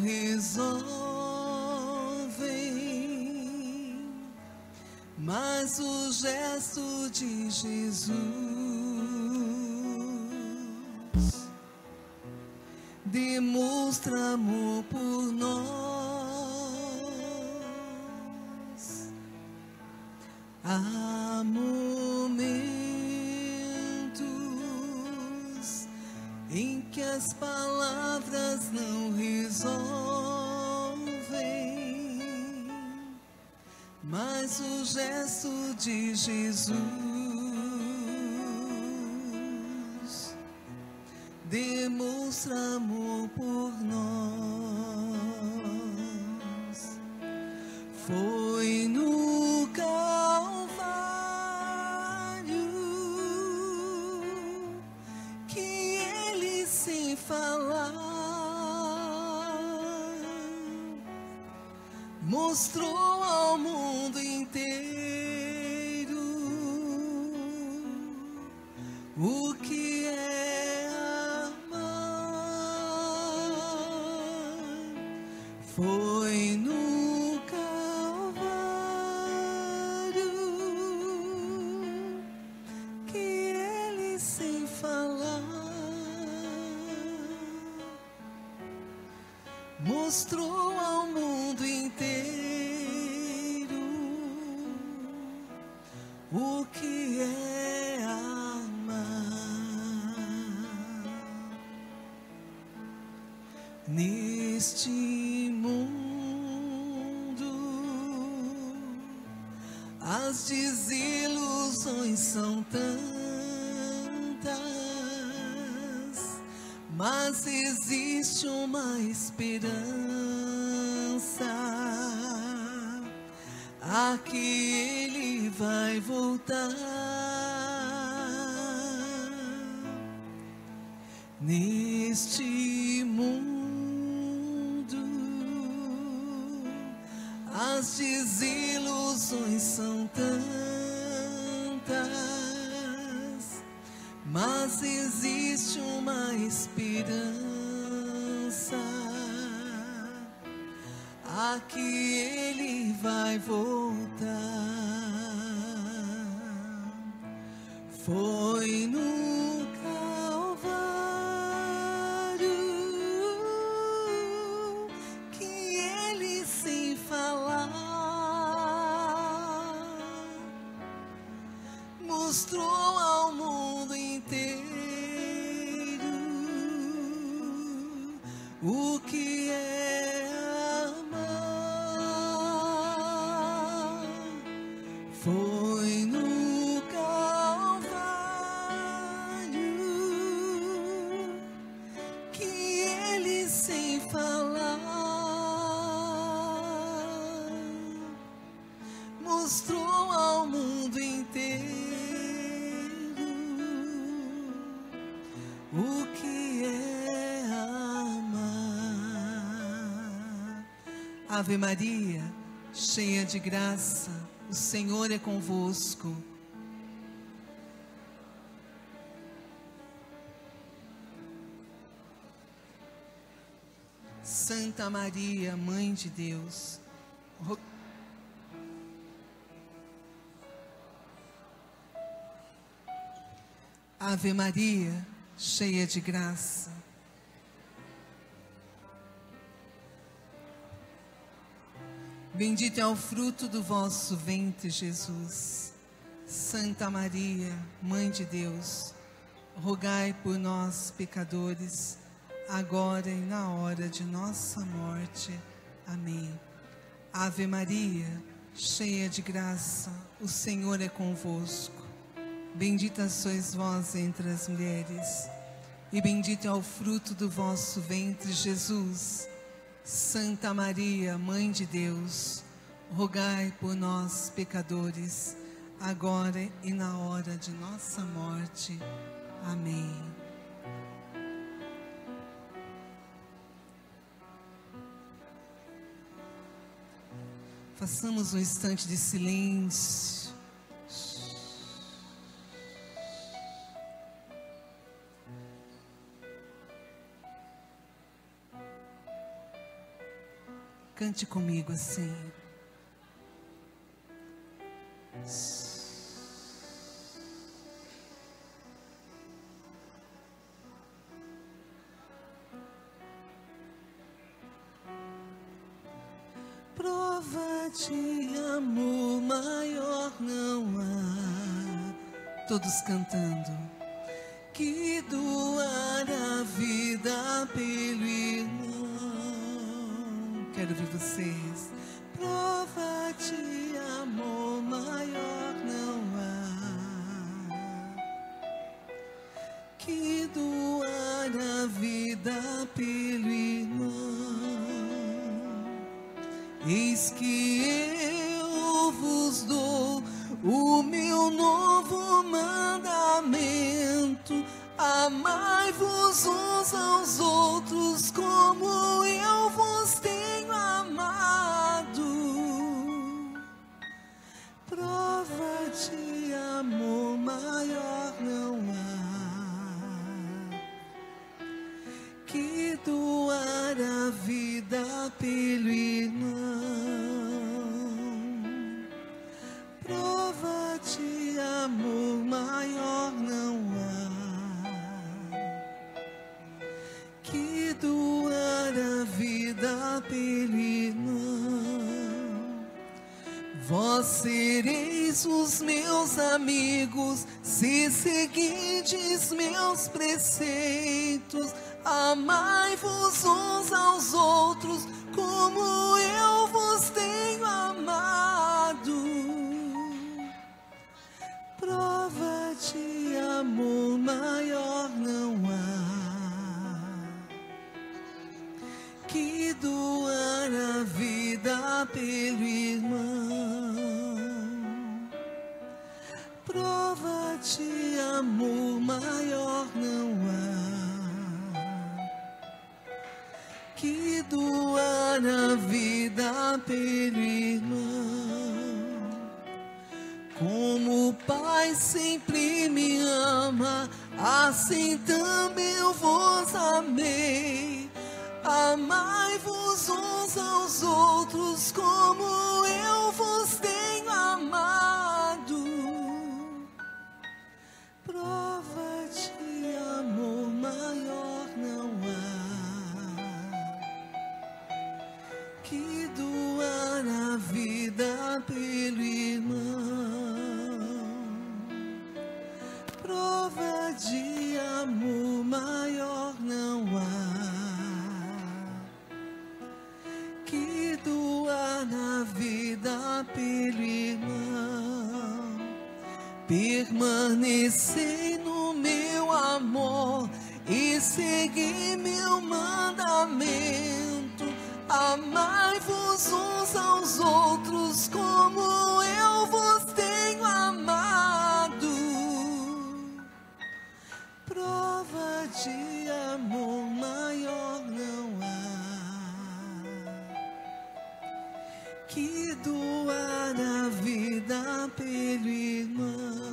resolvem, mas o gesto de Jesus demonstra amor por nós. momentos em que as palavras não resolvem, mas o gesto de Jesus demonstra amor por nós. Foi no Calvário que ele, sem falar, mostrou ao mundo inteiro o que é amar. Foi no Calvário que ele, sem falar, mostrou ao mundo inteiro o que é amar. Neste mundo, as desilusões são tantas, mas existe uma esperança, a que ele vai voltar. Neste mundo, as desilusões são tantas, mas existe uma esperança, a que ele vai voltar. Foi no Calvário que ele, sem falar, mostrou ao mundo inteiro o que é amar. Foi no Calvário que ele, sem falar, mostrou ao mundo inteiro o que é amar. Ave Maria, cheia de graça, o Senhor é convosco. Santa Maria, Mãe de Deus, Ave Maria, cheia de graça, bendito é o fruto do vosso ventre, Jesus. Santa Maria, Mãe de Deus, rogai por nós, pecadores, agora e na hora de nossa morte. Amém. Ave Maria, cheia de graça, o Senhor é convosco. Bendita sois vós entre as mulheres, e bendito é o fruto do vosso ventre, Jesus. Santa Maria, Mãe de Deus, rogai por nós, pecadores, agora e na hora de nossa morte. Amém. Façamos um instante de silêncio. Cante comigo assim. Prova de amor maior não há. Todos cantando. Que doar a vida pelo irmão. Quero ver vocês. Prova de amor maior não há. Que doar a vida pelo irmão. Eis que eu vos dou o meu novo mandamento: amai-vos uns aos outros como eu vos tenho amado. Prova de amor maior não há. Que doar a vida pelo irmão. Prova de amor maior não há. Que doar a vida pelo irmão. Vós sereis os meus amigos, se seguirdes meus preceitos. Amai-vos uns aos outros como eu vos tenho amado. Prova de amor maior não há. Que doar a vida pelo irmão. Prova de amor maior não há. Que doar a vida pelo irmão. Como o Pai sempre me ama, assim também eu vos amei. Amai-vos uns aos outros como eu vos tenho amado. Prova de amor maior não há. Que doar a vida pelo irmão. Prova de amor maior não há. Que doar a vida pelo irmão. Permanecei no meu amor e segui meu mandamento. Amai-vos uns aos outros como eu vos tenho amado. Prova de amor maior não há. Que doar a vida pelo irmão.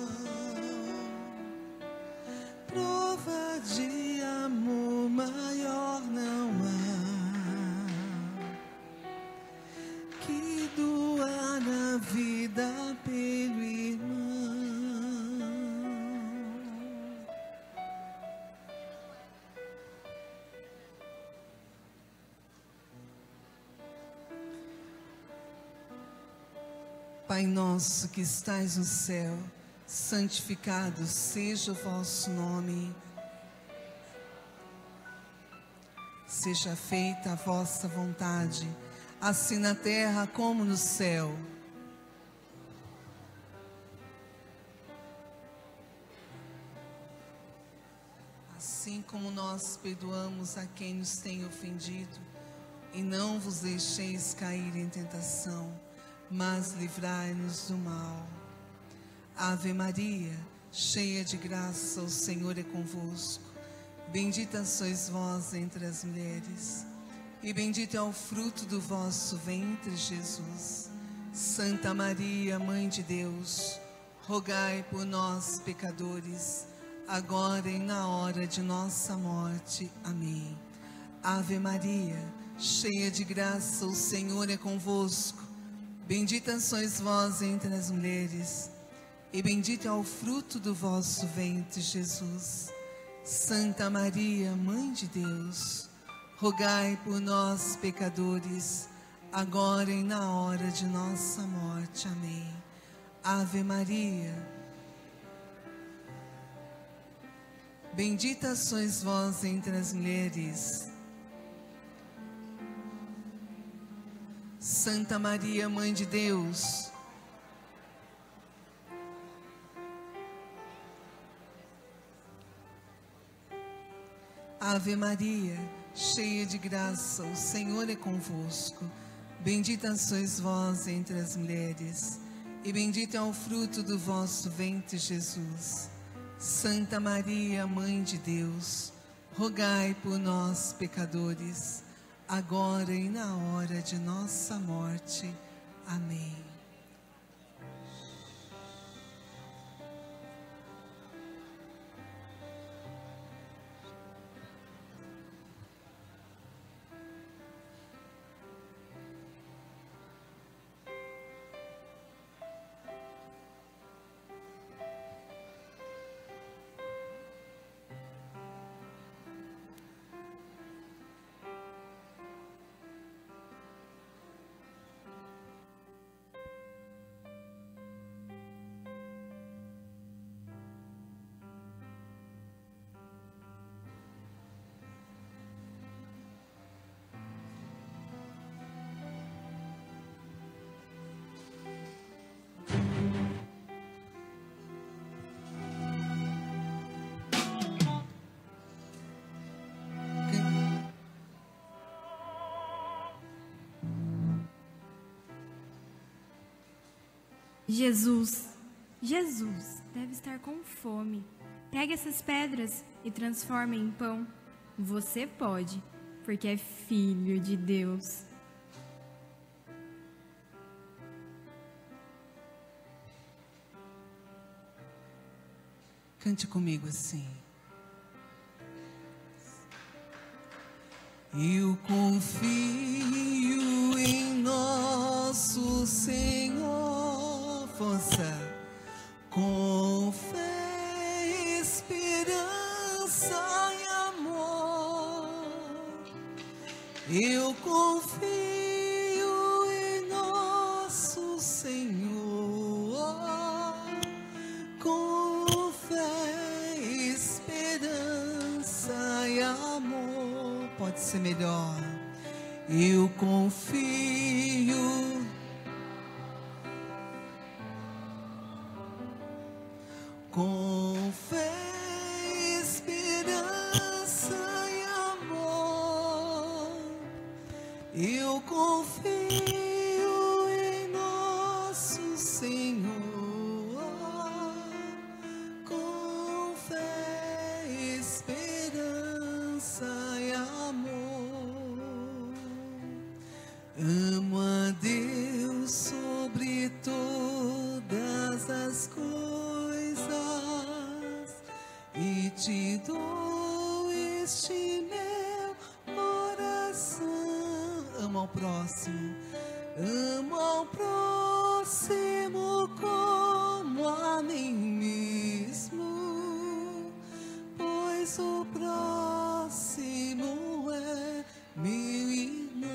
Prova de amor maior não há. Que doar a vida pelo irmão. Pai nosso que estais no céu, santificado seja o vosso nome. Seja feita a vossa vontade, assim na terra como no céu. Assim como nós perdoamos a quem nos tem ofendido, e não vos deixeis cair em tentação, mas livrai-nos do mal. Ave Maria, cheia de graça, o Senhor é convosco. Bendita sois vós entre as mulheres, e bendito é o fruto do vosso ventre, Jesus. Santa Maria, Mãe de Deus, rogai por nós, pecadores, agora e na hora de nossa morte. Amém. Ave Maria, cheia de graça, o Senhor é convosco. Bendita sois vós entre as mulheres, e bendito é o fruto do vosso ventre, Jesus. Santa Maria, Mãe de Deus, rogai por nós, pecadores, agora e na hora de nossa morte. Amém. Ave Maria, Bendita sois vós entre as mulheres. Santa Maria, Mãe de Deus, Ave Maria, cheia de graça, o Senhor é convosco. Bendita sois vós entre as mulheres, e bendito é o fruto do vosso ventre, Jesus. Santa Maria, Mãe de Deus, rogai por nós, pecadores, agora e na hora de nossa morte. Amém. Jesus deve estar com fome. Pegue essas pedras e transforme em pão. Você pode, porque é filho de Deus. Cante comigo assim. Eu confio em nosso Senhor. Força, com fé, esperança e amor, eu confio em nosso Senhor, com fé, esperança e amor. Pode ser melhor. Eu confio com fé, esperança e amor, eu confio em nosso Senhor, com fé, esperança e amor. Amo a Deus sobre todas as coisas e te dou este meu coração. Amo ao próximo como a mim mesmo, pois o próximo é meu irmão.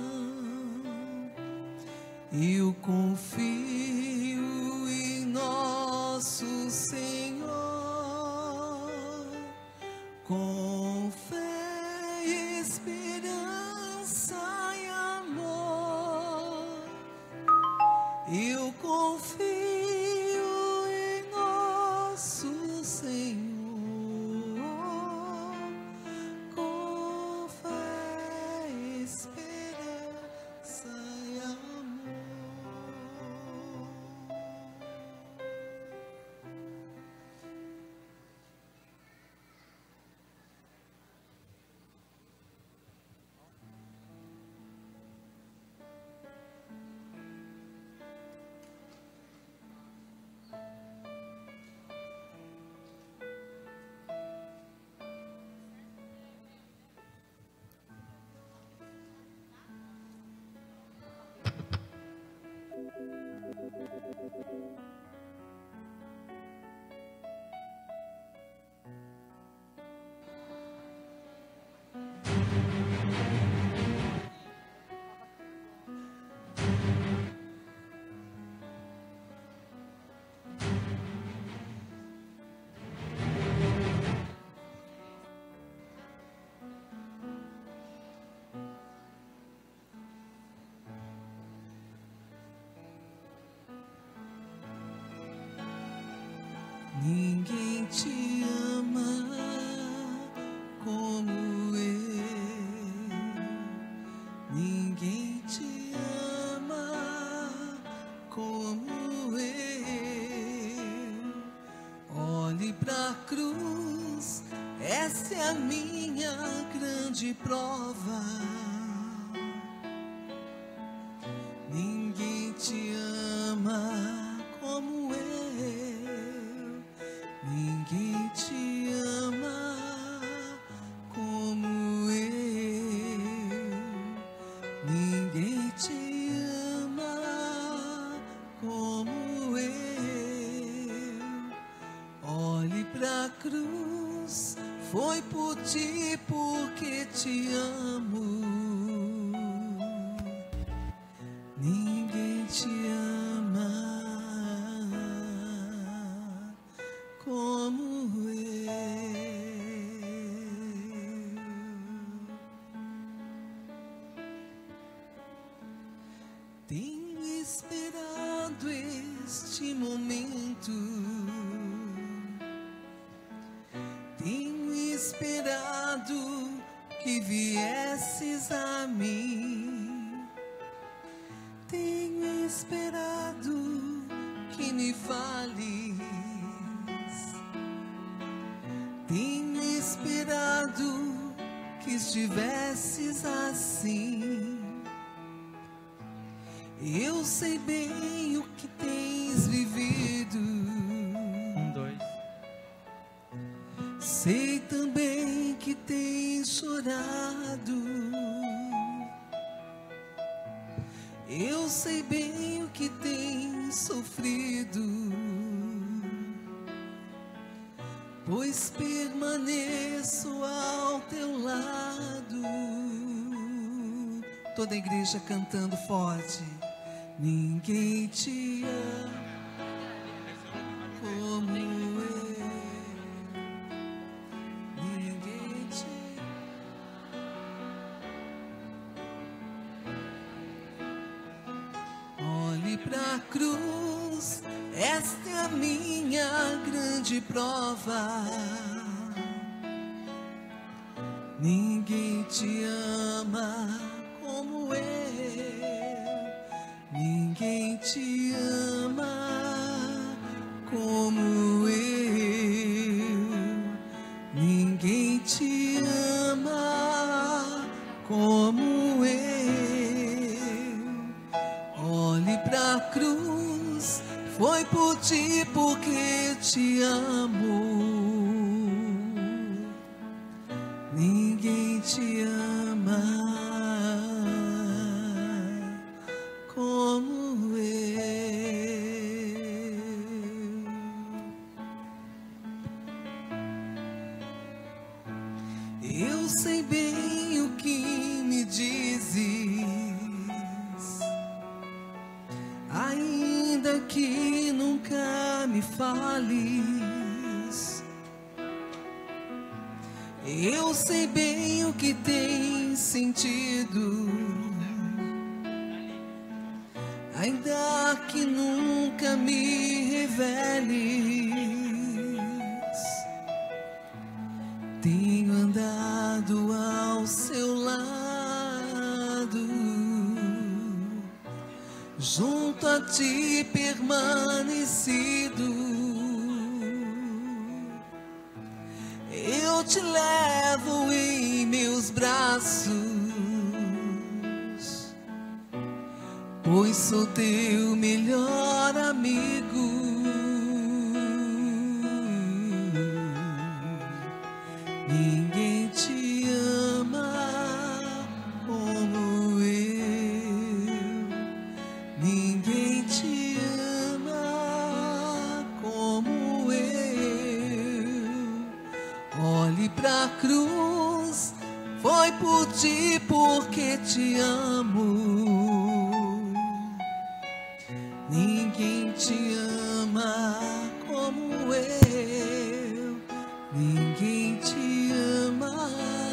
Eu confio em nosso Senhor, com fé, esperança e amor, eu confio em nosso Senhor, com fé, esperança e amor. ninguém te ama como eu. Ninguém te ama como eu. Olhe pra cruz, essa é a minha grande prova. Ninguém te ama como eu. Ninguém te ama como eu. Ninguém te ama como eu. Olhe pra cruz, foi por ti porque te amo. Ninguém te ama como eu. Tenho esperado este momento. Tenho esperado que viesses a mim. Tenho esperado que me fales. Tenho esperado que estivesses assim. Eu sei bem o que tens vivido. 1, 2. Sei também que tens chorado. Eu sei bem o que tens sofrido, pois permaneço ao teu lado. Toda a igreja cantando forte. Ninguém te ama como eu. Ninguém te Olhe pra cruz, esta é a minha grande prova. Ninguém te ama como eu. Ninguém te ama como eu. Ninguém te ama como eu. Olhe pra cruz, foi por ti porque te amo. Ninguém te ama como eu. Eu sei bem o que me dizes, ainda que nunca me fales. Eu sei bem o que tens sentido, ainda que nunca me reveles. Tenho andado ao seu lado, junto a ti permanecido. Eu te levo em meus braços, pois sou teu melhor amigo. Ninguém te ama como eu. Ninguém te ama como eu. Olhe pra cruz, foi por ti porque te amo. Ninguém te ama como eu. Ninguém te ama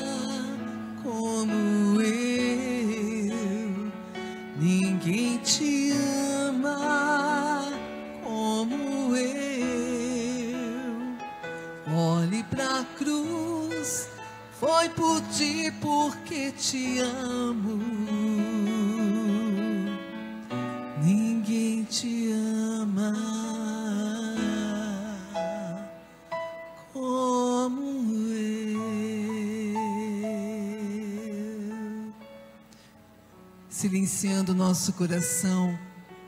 como eu. Ninguém te ama como eu. pode porque te amo. Ninguém te ama como eu. Silenciando o nosso coração.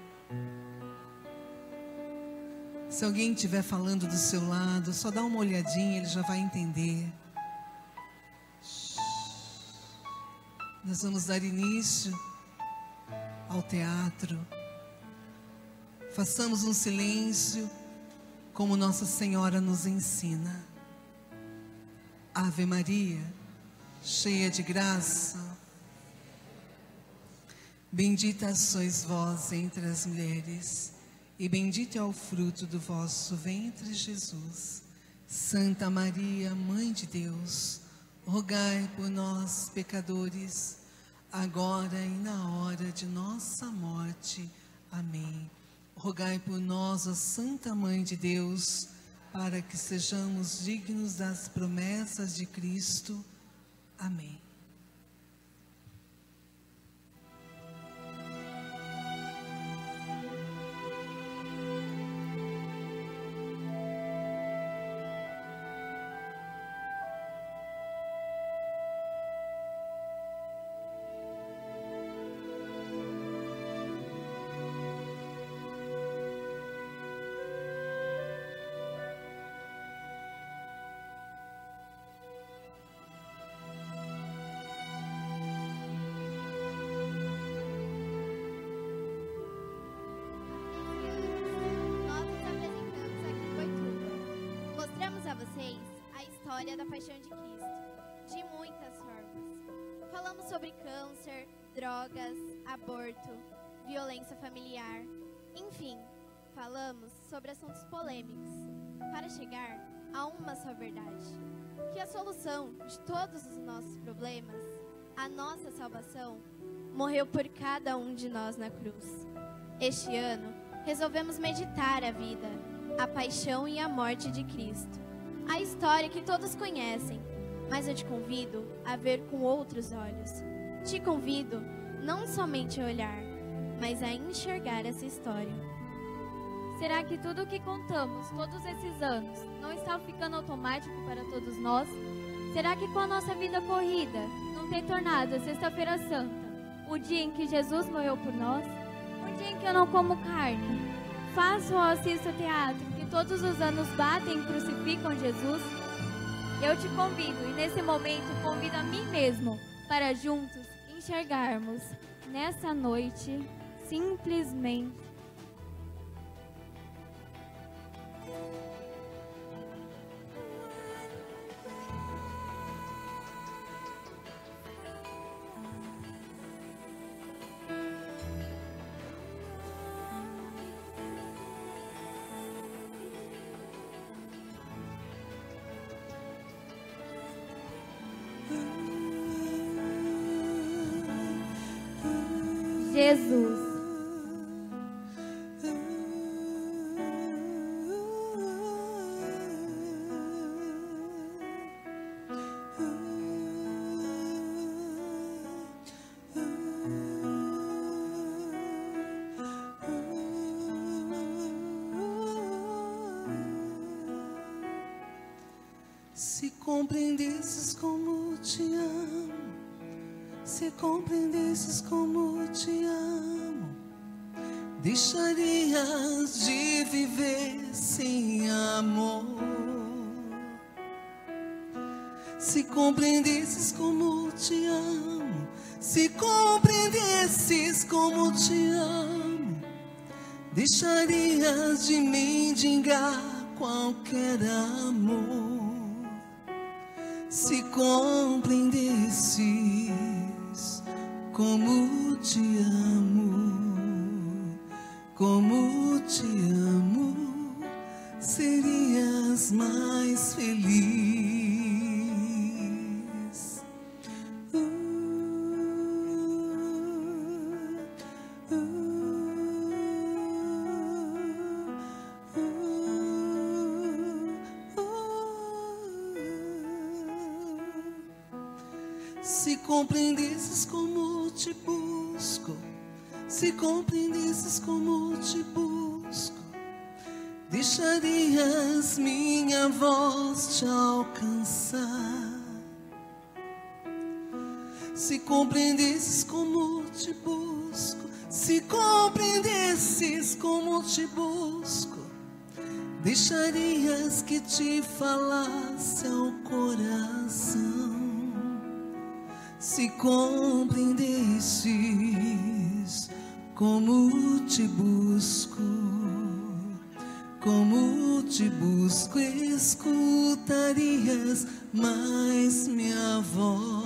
Se alguém estiver falando do seu lado, só dá uma olhadinha, ele já vai entender. Nós vamos dar início ao teatro. Façamos um silêncio como Nossa Senhora nos ensina. Ave Maria, cheia de graça, bendita sois vós entre as mulheres, e bendito é o fruto do vosso ventre, Jesus. Santa Maria, Mãe de Deus, rogai por nós, pecadores, agora e na hora de nossa morte. Amém. Rogai por nós, ó Santa Mãe de Deus, para que sejamos dignos das promessas de Cristo. Amém. Da paixão de Cristo, de muitas formas. Falamos sobre câncer, drogas, aborto, violência familiar, enfim, falamos sobre assuntos polêmicos, para chegar a uma só verdade, que a solução de todos os nossos problemas, a nossa salvação, morreu por cada um de nós na cruz. Este ano, resolvemos meditar a vida, a paixão e a morte de Cristo. A história que todos conhecem, mas eu te convido a ver com outros olhos. Te convido não somente a olhar, mas a enxergar essa história. Será que tudo o que contamos todos esses anos não está ficando automático para todos nós? Será que com a nossa vida corrida não tem tornado a Sexta-feira Santa o dia em que Jesus morreu por nós? Um dia em que eu não como carne, faço ou assisto teatro que todos os anos batem e crucificam Jesus? Eu te convido, e nesse momento convido a mim mesmo, para juntos enxergarmos nessa noite, simplesmente, Jesus. Se compreendesses como te amo, se compreendesses como te amo, deixarias de viver sem amor. Se compreendesses como te amo, se compreendesses como te amo, deixarias de mendigar qualquer amor. Se compreendesses como te amo, como te amo, serias mais feliz. compreendesses como te busco, se compreendesses como te busco, deixarias minha voz te alcançar. Se compreendesses como te busco, se compreendesses como te busco, deixarias que te falasse ao coração. Se compreendesses como te busco, escutarias mais minha voz.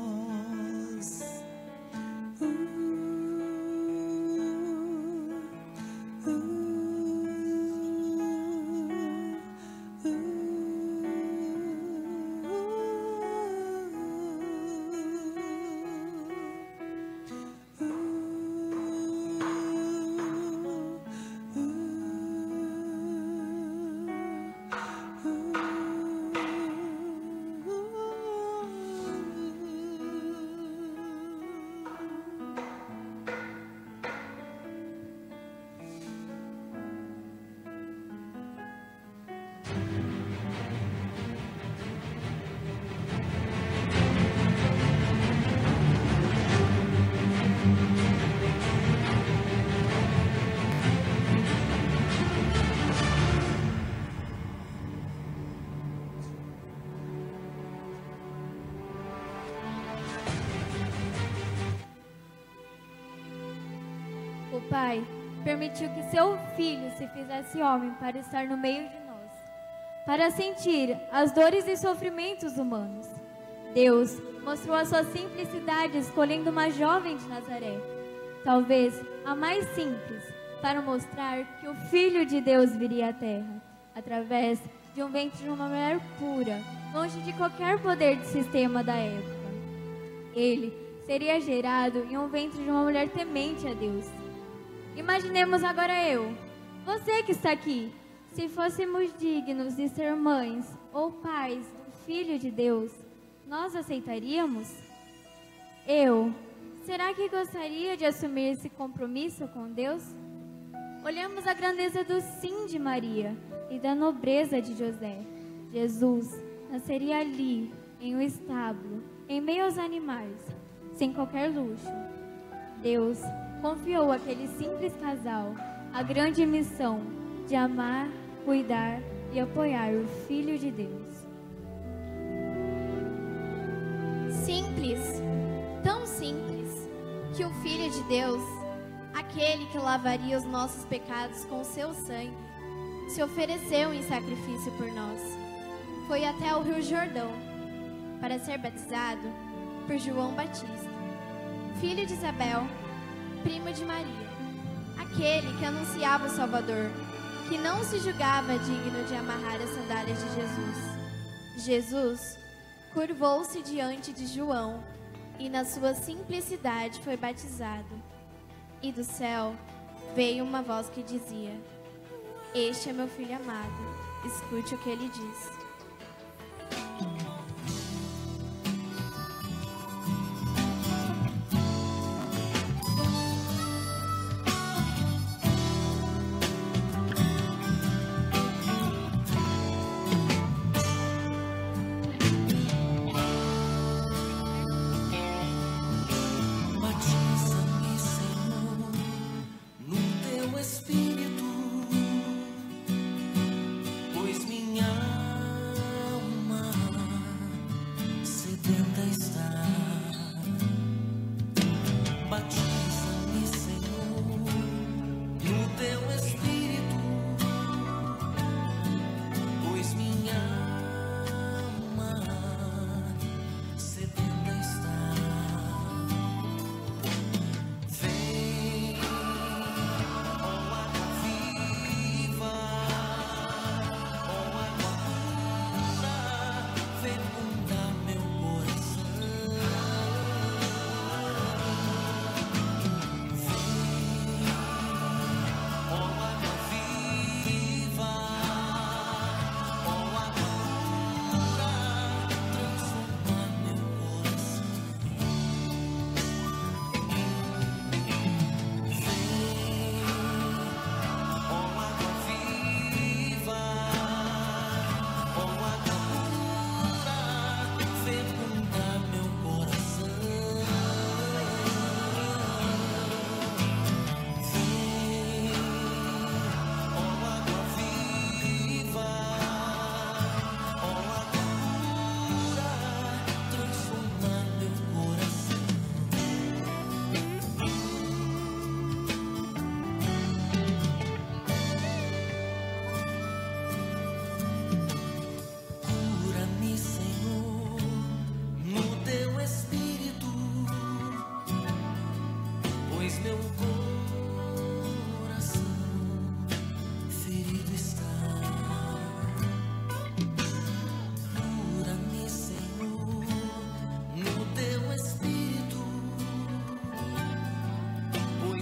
O Pai permitiu que seu Filho se fizesse homem para estar no meio de nós, para sentir as dores e sofrimentos humanos. Deus mostrou a sua simplicidade escolhendo uma jovem de Nazaré, talvez a mais simples, para mostrar que o Filho de Deus viria à Terra, através de um ventre de uma mulher pura, longe de qualquer poder de sistema da época. Ele seria gerado em um ventre de uma mulher temente a Deus. Imaginemos agora você que está aqui, se fôssemos dignos de ser mães ou pais do Filho de Deus, nós aceitaríamos? Será que gostaria de assumir esse compromisso com Deus? Olhamos a grandeza do sim de Maria e da nobreza de José. Jesus nasceria ali, em um estábulo, em meio aos animais, sem qualquer luxo. Deus confiou àquele simples casal a grande missão de amar, cuidar e apoiar o Filho de Deus. Simples, tão simples, que o Filho de Deus, aquele que lavaria os nossos pecados com o seu sangue, se ofereceu em sacrifício por nós. Foi até o Rio Jordão para ser batizado por João Batista, filho de Isabel, primo de Maria, aquele que anunciava o Salvador, que não se julgava digno de amarrar as sandálias de Jesus. Jesus curvou-se diante de João e na sua simplicidade foi batizado. E do céu veio uma voz que dizia: "Este é meu filho amado, escute o que ele diz." Espírito, pois minha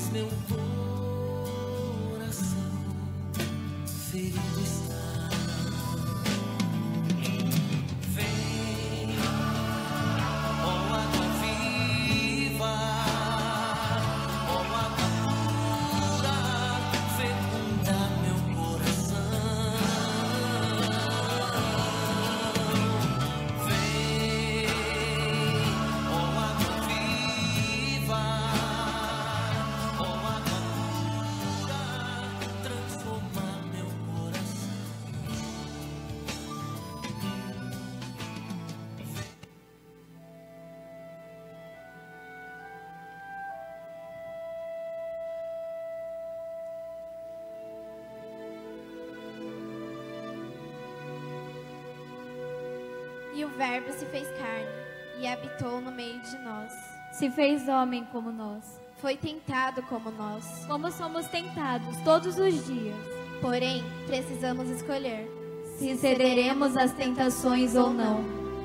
meu coração ferido está. Vem, ó água viva, ó água pura, fecunda meu coração. Vem, ó água viva, ó água pura, transforma meu coração. E o Verbo se fez carne e habitou no meio de nós. Se fez homem como nós. Foi tentado como nós. Como somos tentados todos os dias. Porém, precisamos escolher Se cederemos às tentações ou não.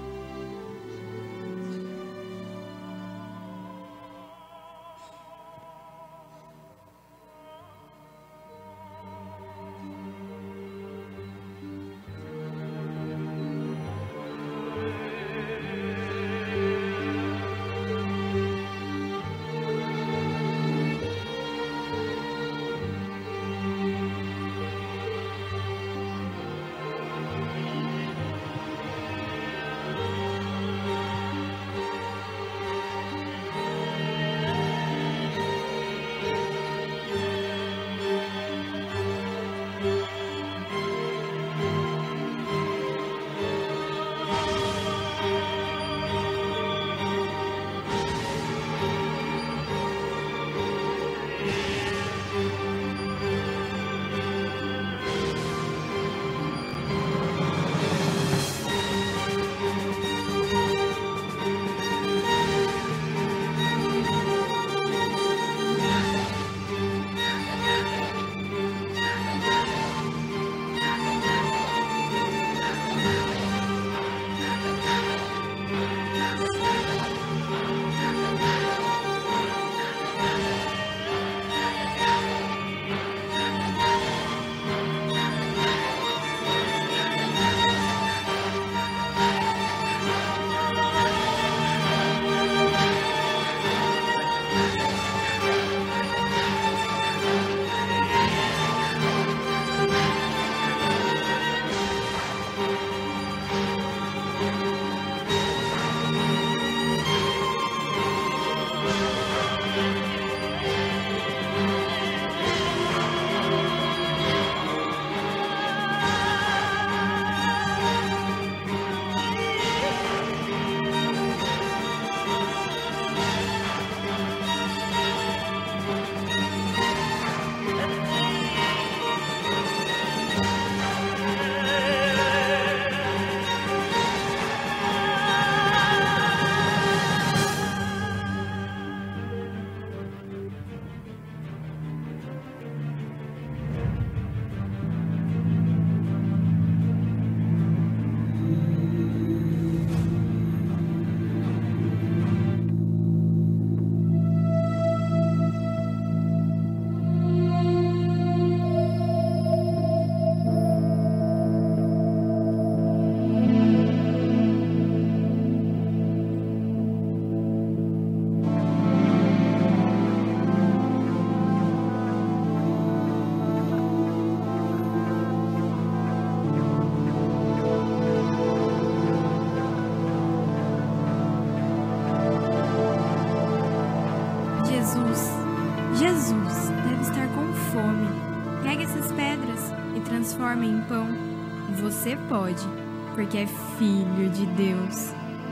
Jesus deve estar com fome. Pega essas pedras e transforma em pão. Você pode, porque é filho de Deus.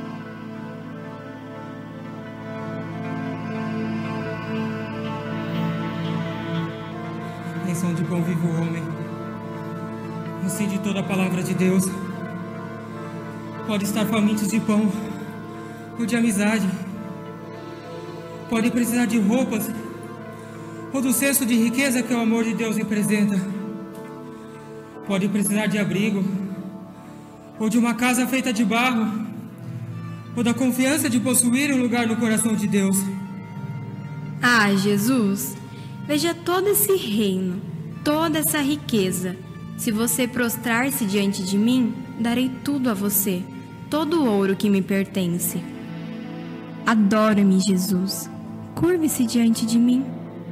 Bênção de pão vivo o homem. Assim de toda a palavra de Deus. Pode estar famintos de pão ou de amizade. Pode precisar de roupas ou do senso de riqueza que o amor de Deus representa. Pode precisar de abrigo ou de uma casa feita de barro ou da confiança de possuir um lugar no coração de Deus. Ah, Jesus, Veja todo esse reino, toda essa riqueza. Se você prostrar-se diante de mim, darei tudo a você, todo o ouro que me pertence. Adora-me, Jesus. Curve-se diante de mim.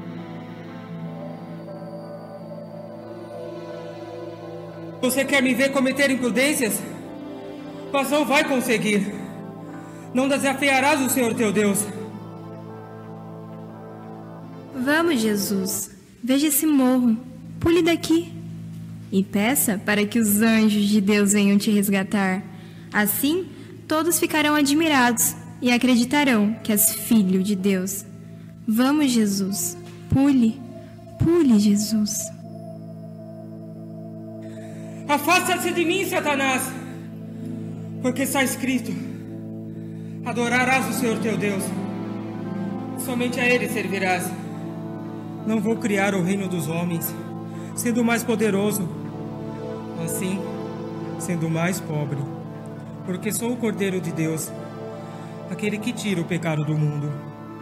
Você quer me ver cometer imprudências? Mas não vai conseguir. Não desafiarás o Senhor teu Deus. Vamos, Jesus. Veja esse morro. Pule daqui. E peça para que os anjos de Deus venham te resgatar. Assim, todos ficarão admirados e acreditarão que és filho de Deus. Vamos, Jesus. Pule. Pule, Jesus. Afasta-se de mim, Satanás, porque está escrito: adorarás o Senhor teu Deus, somente a Ele servirás. Não vou criar o reino dos homens, sendo mais poderoso, assim, sendo mais pobre, porque sou o Cordeiro de Deus, aquele que tira o pecado do mundo.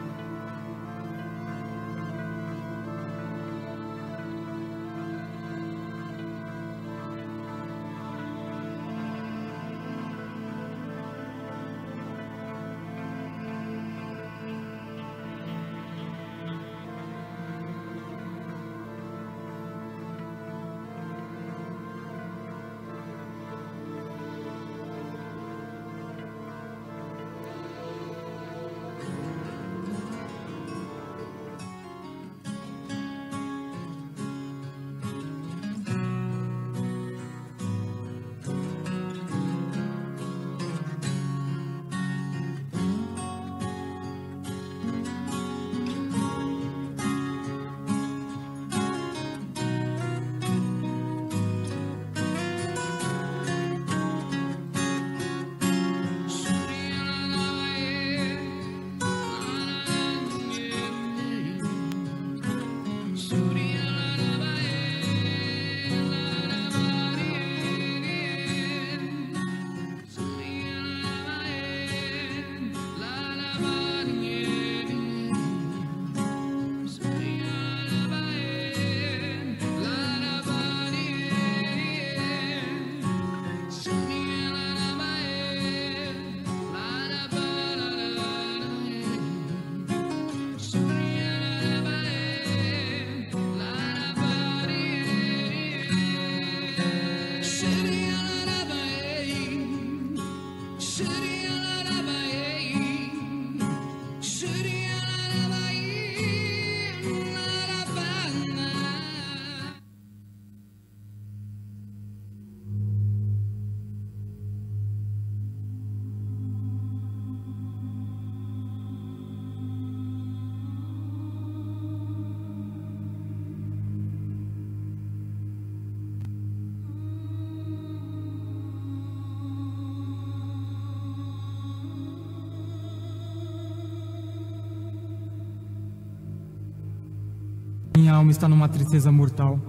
Minha alma está numa tristeza mortal.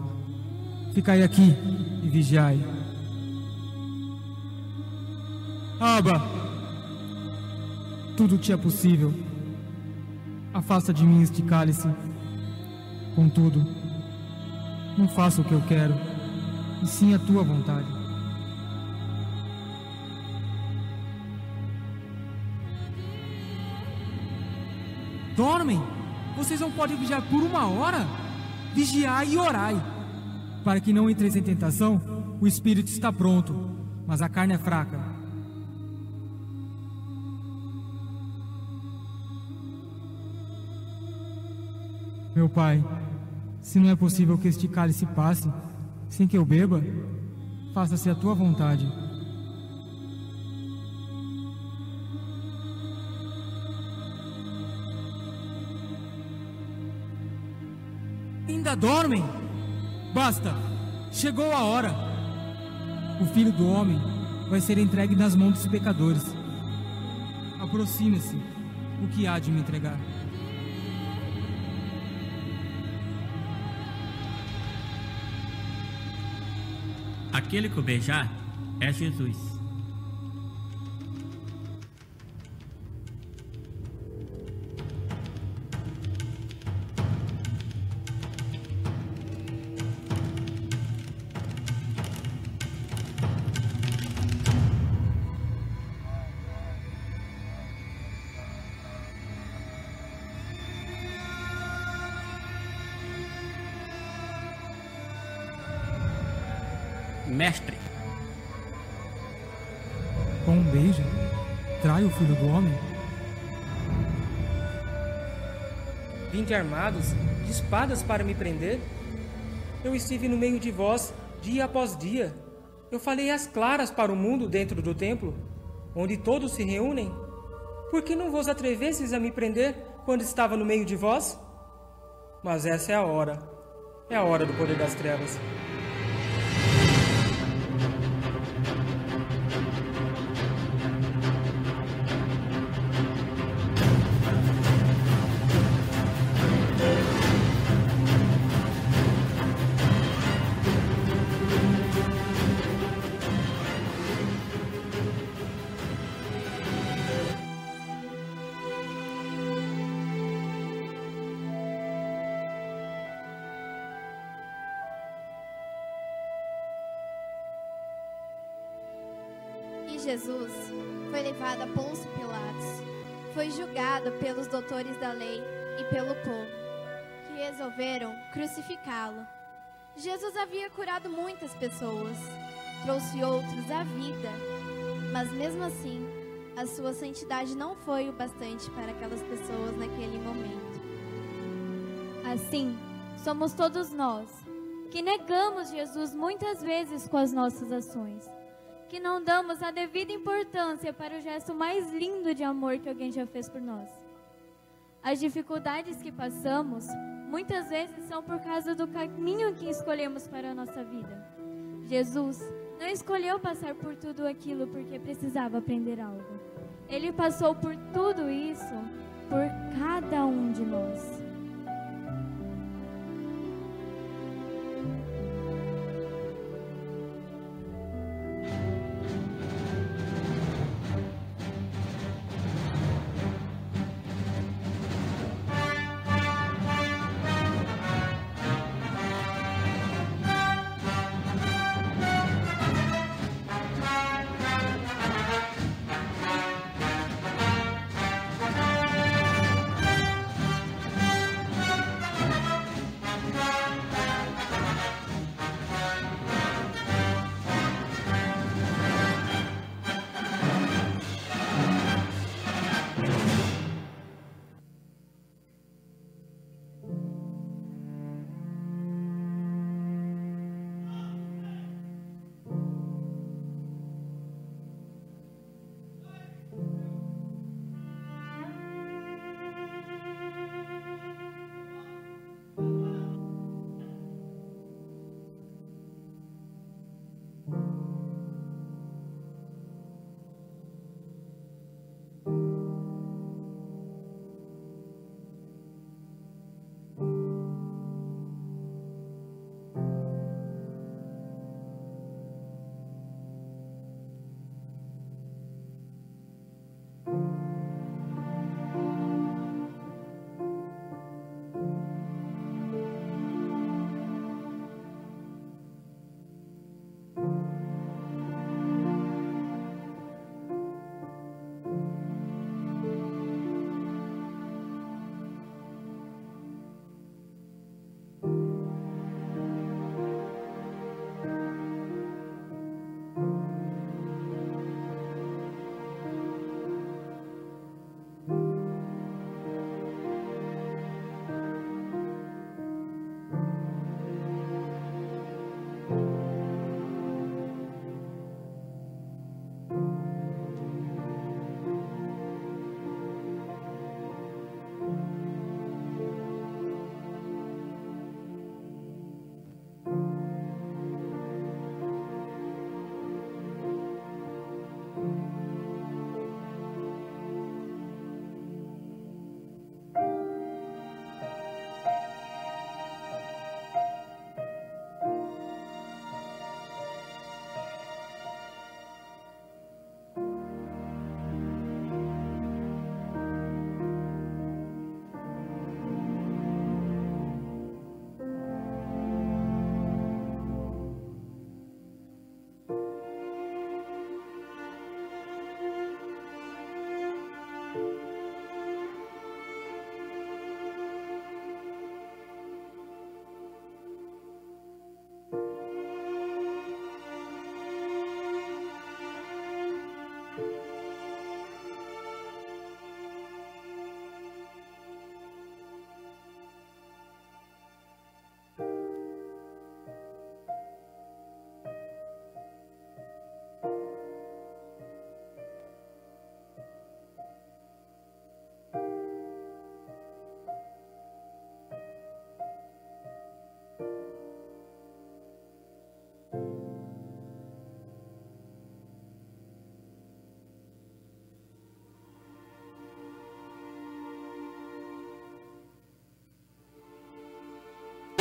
Ficai aqui e vigiai. Abba, tudo te é possível. Afasta de mim este cálice. Contudo, não faça o que eu quero, e sim a tua vontade. Dormem? Vocês não podem vigiar por 1 hora? Vigiai e orai, para que não entreis em tentação. O espírito está pronto, mas a carne é fraca. Meu Pai, se não é possível que este cálice passe sem que eu beba, faça-se a tua vontade. Ainda dormem? Basta! Chegou a hora! O Filho do Homem vai ser entregue nas mãos dos pecadores. Aproxime-se, o que há de me entregar. Aquele que o beijar é Jesus. mestre. Com um beijo, trai o Filho do Homem? Vinde armados de espadas para me prender? Eu estive no meio de vós dia após dia. Eu falei às claras para o mundo dentro do templo, onde todos se reúnem. Por que não vos atrevesseis a me prender quando estava no meio de vós? Mas essa é a hora do poder das trevas. Jesus foi levado a Pôncio Pilatos. Foi julgado pelos doutores da lei e pelo povo, que resolveram crucificá-lo. Jesus havia curado muitas pessoas, trouxe outros à vida, mas mesmo assim, a sua santidade não foi o bastante para aquelas pessoas naquele momento. Assim, somos todos nós, que negamos Jesus muitas vezes com as nossas ações, que não damos a devida importância para o gesto mais lindo de amor que alguém já fez por nós. As dificuldades que passamos, muitas vezes são por causa do caminho que escolhemos para a nossa vida. Jesus não escolheu passar por tudo aquilo porque precisava aprender algo. Ele passou por tudo isso por cada um de nós.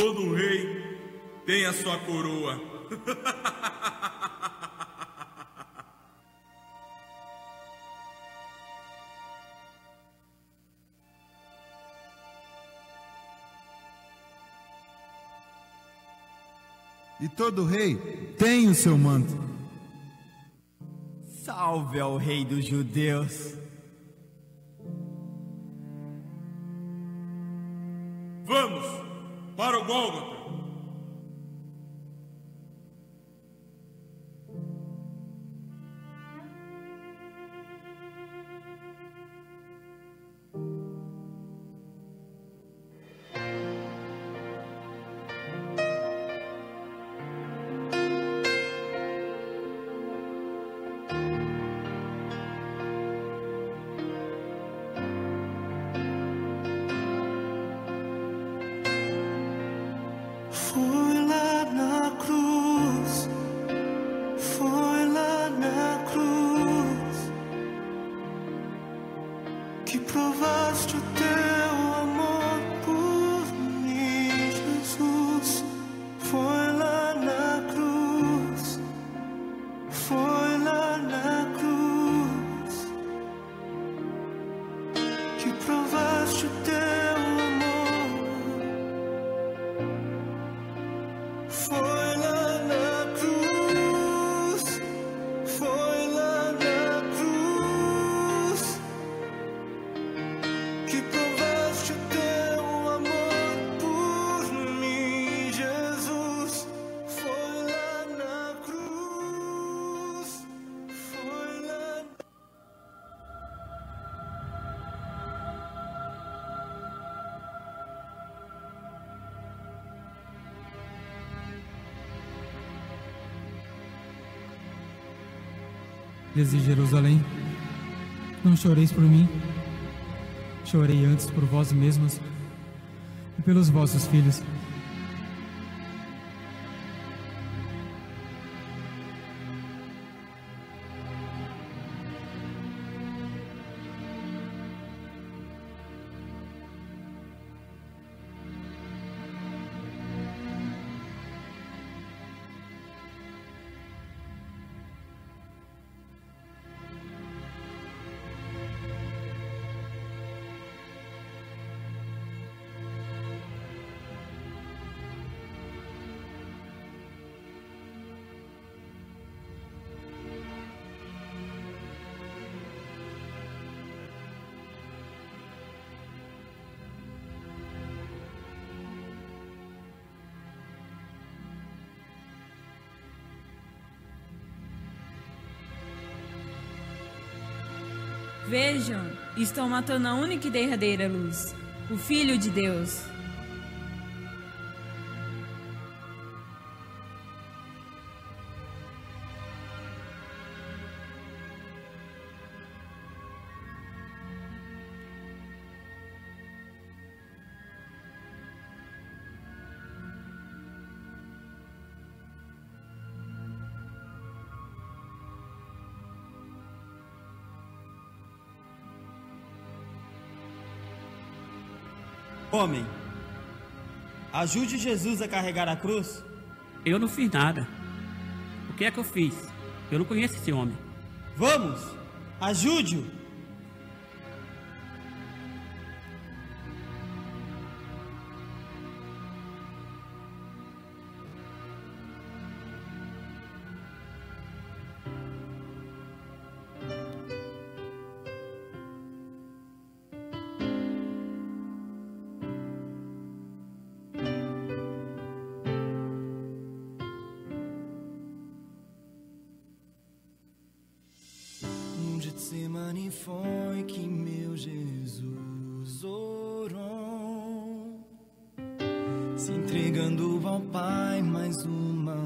todo rei tem a sua coroa. E todo rei tem o seu manto. Salve ao Rei dos Judeus. Vamos para o Gólgota. Foi lá na cruz, foi lá na cruz que provaste o teu amor por mim, Jesus. Foi lá na cruz, foi lá na cruz que provaste o teu amor. Foi lá na cruz, foi lá na cruz que provaste o teu amor por mim, Jesus. Foi lá na cruz, foi lá. Desde Jerusalém, não choreis por mim, chorei antes por vós mesmos e pelos vossos filhos. Vejam, estão matando a única e derradeira luz, o Filho de Deus. Homem, ajude Jesus a carregar a cruz. Eu não fiz nada. O que é que eu fiz? Eu não conheço esse homem. Vamos, ajude-o. Getsemane foi que meu Jesus orou, se entregando ao Pai mais uma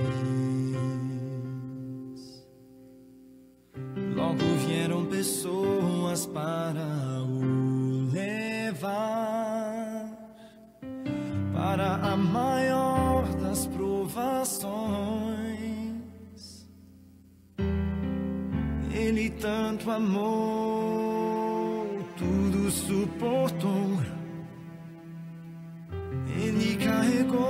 vez. Logo vieram pessoas para o levar para a maior das provações. Ele tanto amou, tudo suportou. Ele carregou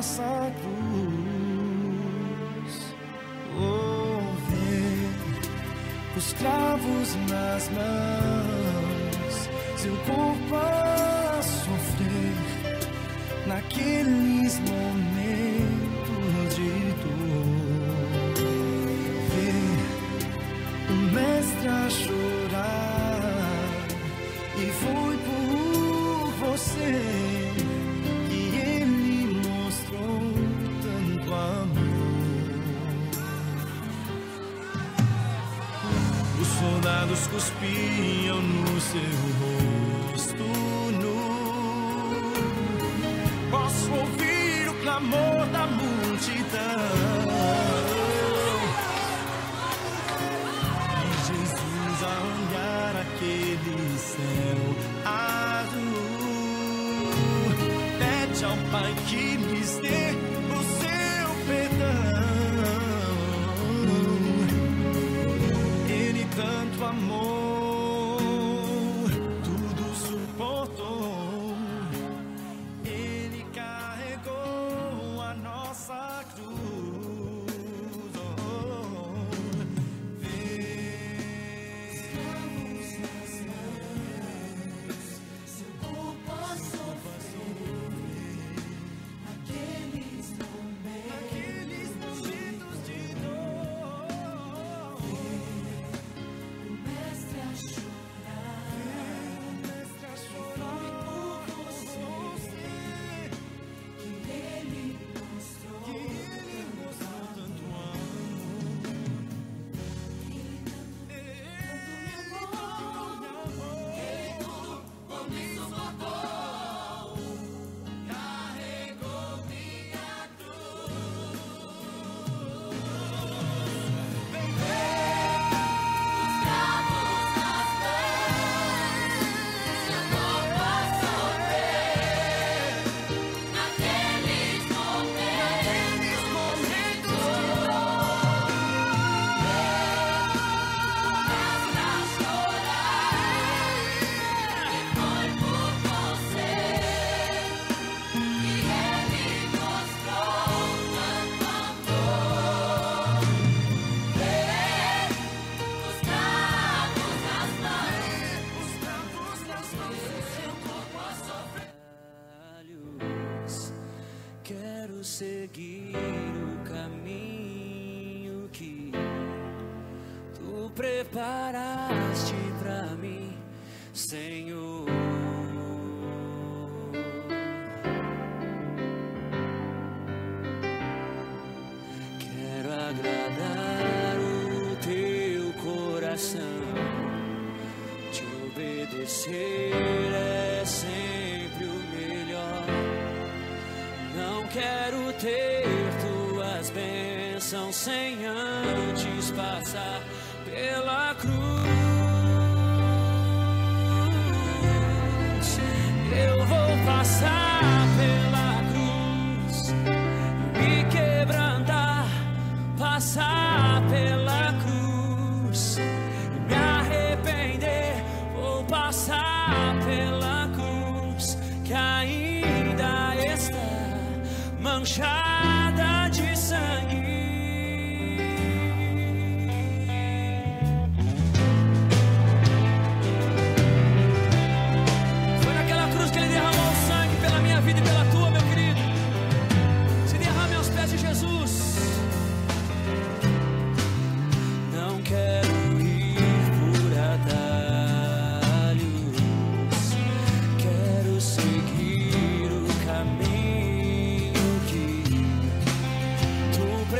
nossa cruz. Oh, ver os cravos nas mãos, seu corpo a sofrer naqueles momentos de dor. Ver o mestre a chorar, e foi por você que ele mostrou tanto amor. Os soldados cuspiam no seu rosto nu. Posso ouvir o clamor da multidão. E Jesus a olhar aquele céu azul, pede ao Pai que lhes dê o seu perdão. Ele tanto amou, tudo suportou. Ele carregou a nossa cruz. Escravos nas mãos, seu corpo a sofrer aqueles momentos de dor. O mestre a chorar, por você, que ele mostrou tanto amor. Ele tudo por mim suportou, carregou minha cruz. Vem ver os cravos nas mãos, seu corpo a sofrer naqueles momentos de dor. Mestre a chorar, e foi por você que ele mostrou tanto amor. Ver os cravos nas mãos, seu corpo a sofrer. Quero seguir o caminho que tu preparaste pra mim, Senhor. Quero agradar o teu coração, te obedecer é sempre o melhor. Não quero ter tuas bênçãos sem antes passar pela cruz. Eu vou passar pela cruz, me quebrantar, passar pela cruz, me arrepender. Vou passar pela cruz, que ainda está manchada de sangue. Foi naquela cruz que ele derramou o sangue pela minha vida e pela tua, meu querido. Se derrame aos pés de Jesus. Não quero ir por atalhos, quero seguir o caminho que tu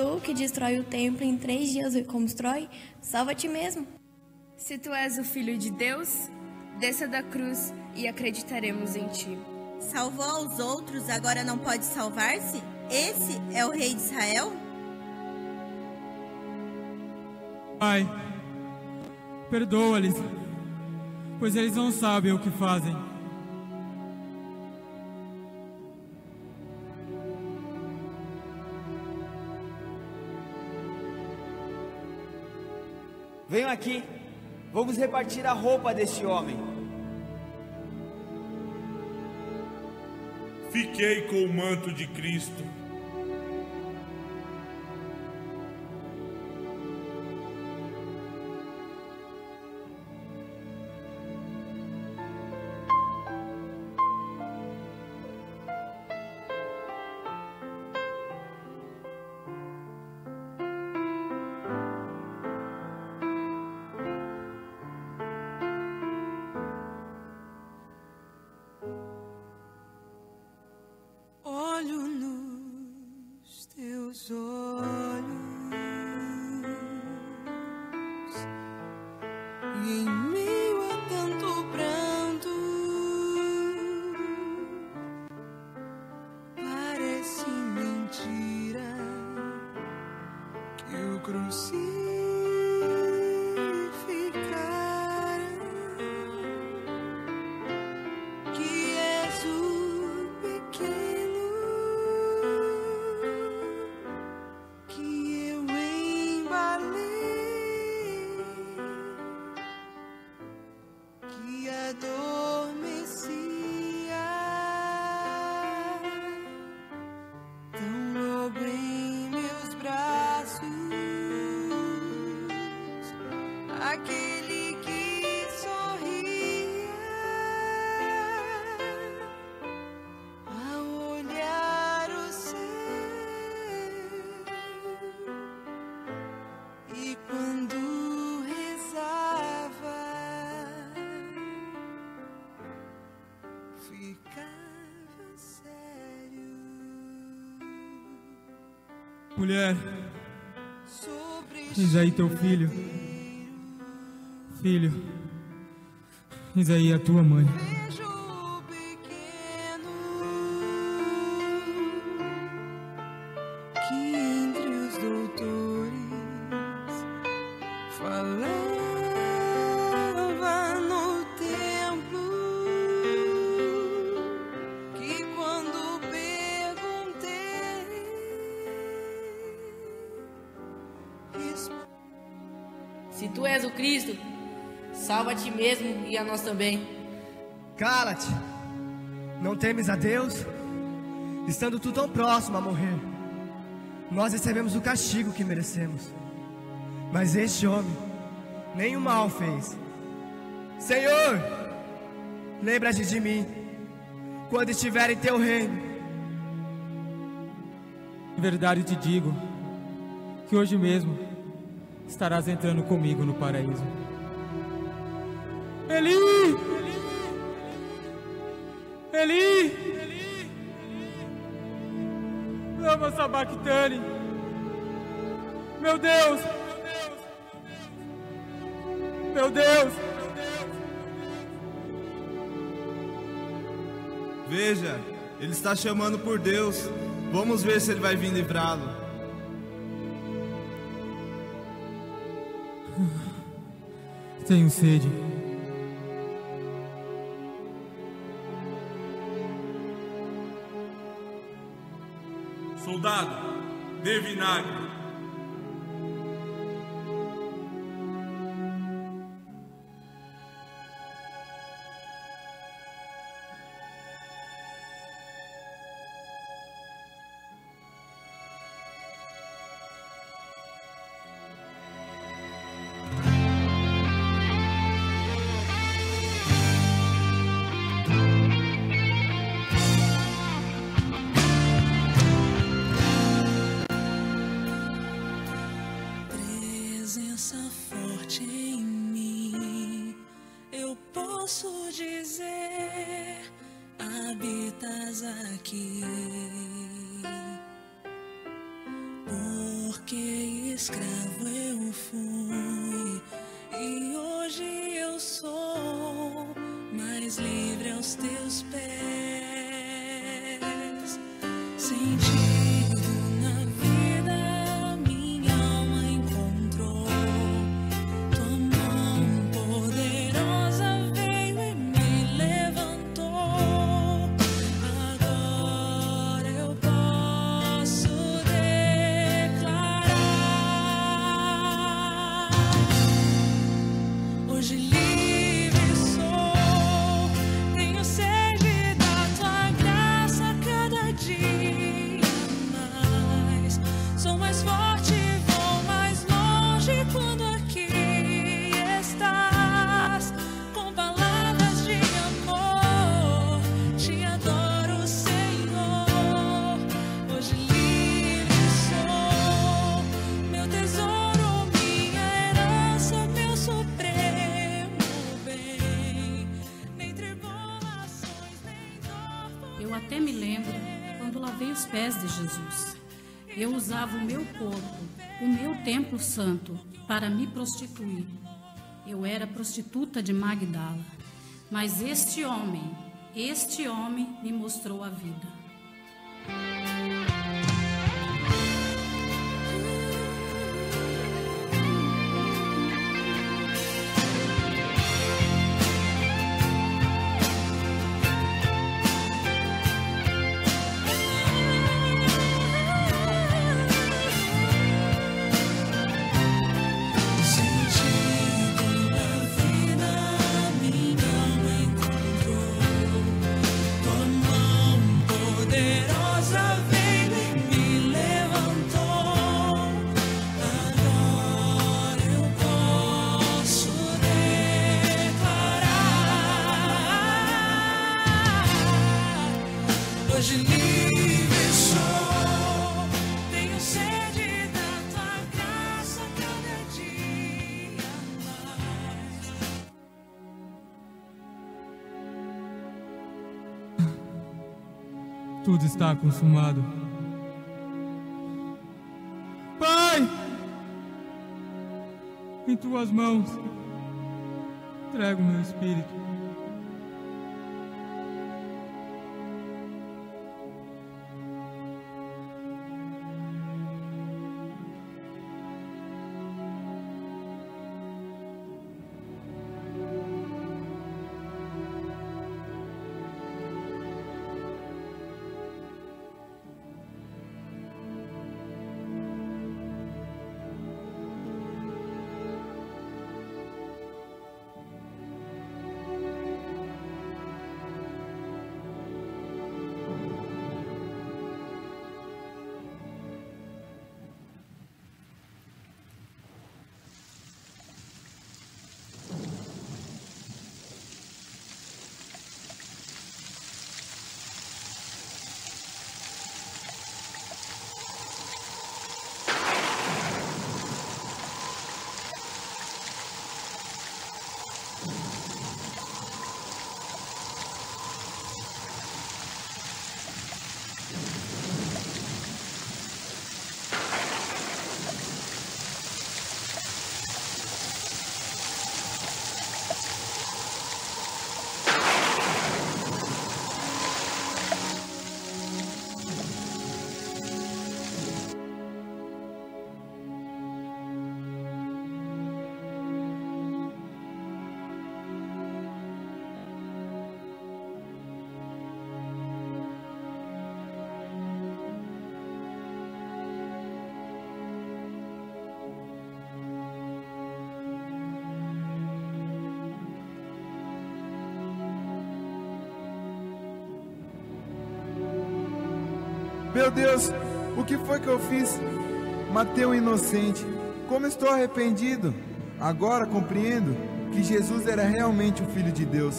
Tu que destrói o templo em 3 dias e reconstrói, salva a ti mesmo. Se tu és o Filho de Deus, desça da cruz e acreditaremos em ti. Salvou aos outros, agora não pode salvar-se? Esse é o Rei de Israel? Pai, perdoa-lhes, pois eles não sabem o que fazem. Venham aqui, vamos repartir a roupa deste homem. Fiquei com o manto de Cristo. Olho nos teus olhos e em meio a tanto pranto parece mentira que o crucificaram, que és o pequeno que eu embalei, que adormecia tão logo em meus braços, aquele que sorria ao olhar o céu. E quando rezava, ficava sério. Mulher, eis aí teu filho. Filho, eis aí a tua mãe. Que entre os doutores falava no templo, que quando perguntei, Se tu és o Cristo, salva a ti mesmo e a nós também. Cala-te! Não temes a Deus? Estando tu tão próximo a morrer, nós recebemos o castigo que merecemos. Mas este homem nenhum mal fez. Senhor, lembra-te de mim quando estiver em teu reino. Em verdade te digo que hoje mesmo estarás entrando comigo no paraíso. Eli! Eli! Lama sabachthani! Meu Deus! Meu Deus! Veja, ele está chamando por Deus. Vamos ver se ele vai vir livrá-lo. Tenho sede. Soldado, dê vinagre. Presença forte em mim, eu posso dizer, habitas aqui. Por Escravo eu fui e hoje eu sou mais livre aos teus pés. Sentido na vida minha alma encontrou. Tua mão poderosa veio e me levantou. Agora eu posso declarar: hoje livre sou, tenho sede da tua graça a cada dia mais. Sou mais forte, vou mais longe quando aqui estás. Com palavras de amor, te adoro, Senhor. Hoje livre sou, meu tesouro, minha herança, meu supremo bem. Nem tribulações, nem dor. Eu até me lembro quando lavei os pés de Jesus. Eu usava o meu corpo, o meu templo santo, para me prostituir. Eu era prostituta de Magdala. Mas este homem me mostrou a vida. Sentido na vida minha alma encontrou. Tua mão poderosa veio e me levantou. Agora eu posso declarar: hoje livre sou, tenho sede da tua graça a cada dia mais. Tudo está consumado. Pai, em tuas mãos entrego o meu espírito. Meu Deus, o que foi que eu fiz? Matei um inocente. Como estou arrependido. Agora compreendo que Jesus era realmente o Filho de Deus.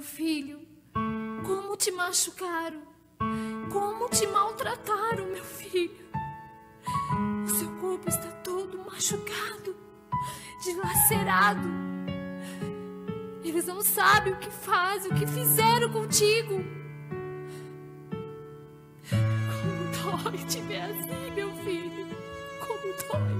meu filho, como te machucaram, como te maltrataram, meu filho. O seu corpo está todo machucado, dilacerado. Eles não sabem o que fazem, o que fizeram contigo. Como dói te ver assim, meu filho, como dói.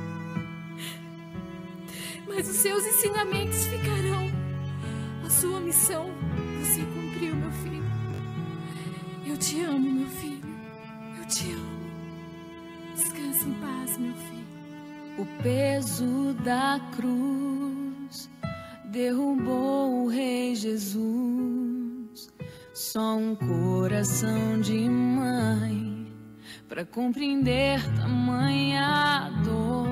Mas os seus ensinamentos ficarão. A sua missão você cumpriu, meu filho. Eu te amo, meu filho. Eu te amo. Descanse em paz, meu filho. O peso da cruz derrubou o Rei Jesus. Só um coração de mãe pra compreender tamanha dor.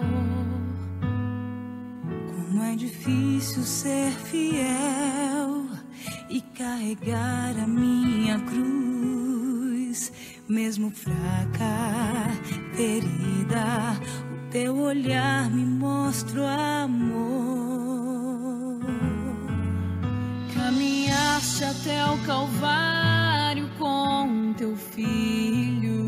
Como é difícil ser fiel e carregar a minha cruz, mesmo fraca, ferida, o teu olhar me mostra o amor. Caminhaste até o Calvário com teu filho.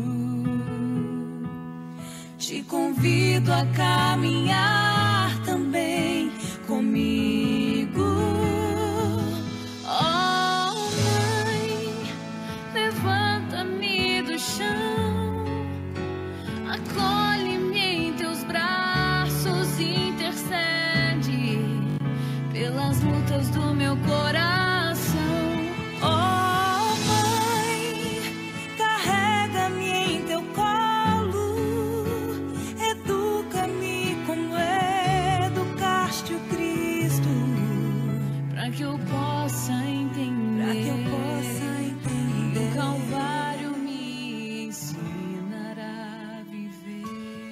Te convido a caminhar também comigo. Oh, mãe, levanta-me do chão, acolhe-me em teus braços, intercede pelas lutas do meu coração. Oh, mãe, carrega-me em teu colo, educa-me como educaste o Cristo, para que eu possa entender, o Calvário me ensinará a viver.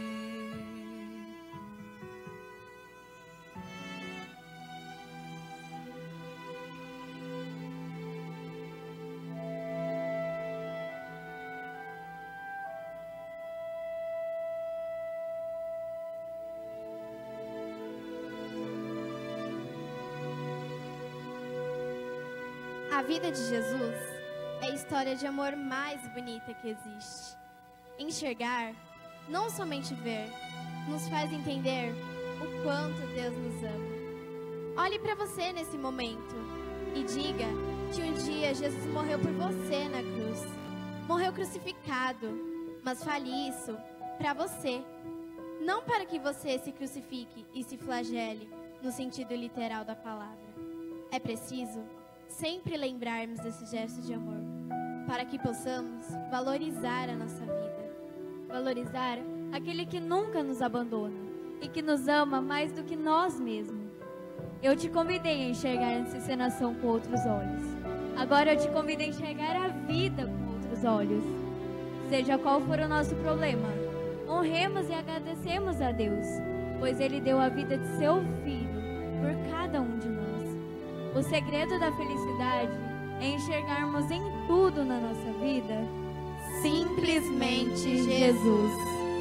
A vida de Jesus é a história de amor mais bonita que existe. Enxergar, não somente ver, nos faz entender o quanto Deus nos ama. Olhe para você nesse momento e diga que um dia Jesus morreu por você na cruz. Morreu crucificado, mas fale isso para você. Não para que você se crucifique e se flagele no sentido literal da palavra. É preciso sempre lembrarmos desse gesto de amor, para que possamos valorizar a nossa vida. Valorizar aquele que nunca nos abandona e que nos ama mais do que nós mesmos. Eu te convidei a enxergar essa encenação com outros olhos. Agora eu te convido a enxergar a vida com outros olhos. Seja qual for o nosso problema, honremos e agradecemos a Deus, pois Ele deu a vida de seu Filho por cada um de nós. O segredo da felicidade é enxergarmos em tudo na nossa vida simplesmente Jesus.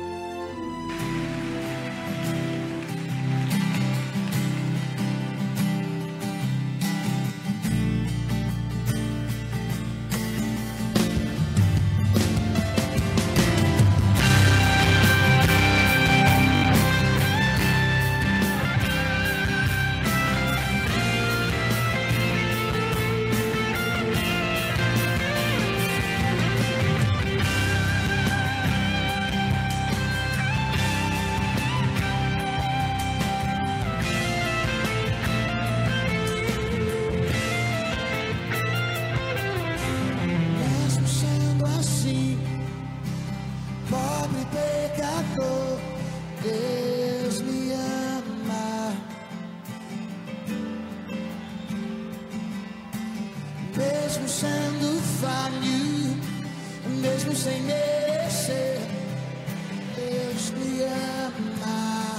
Mesmo sendo falho, mesmo sem merecer, Deus me ama.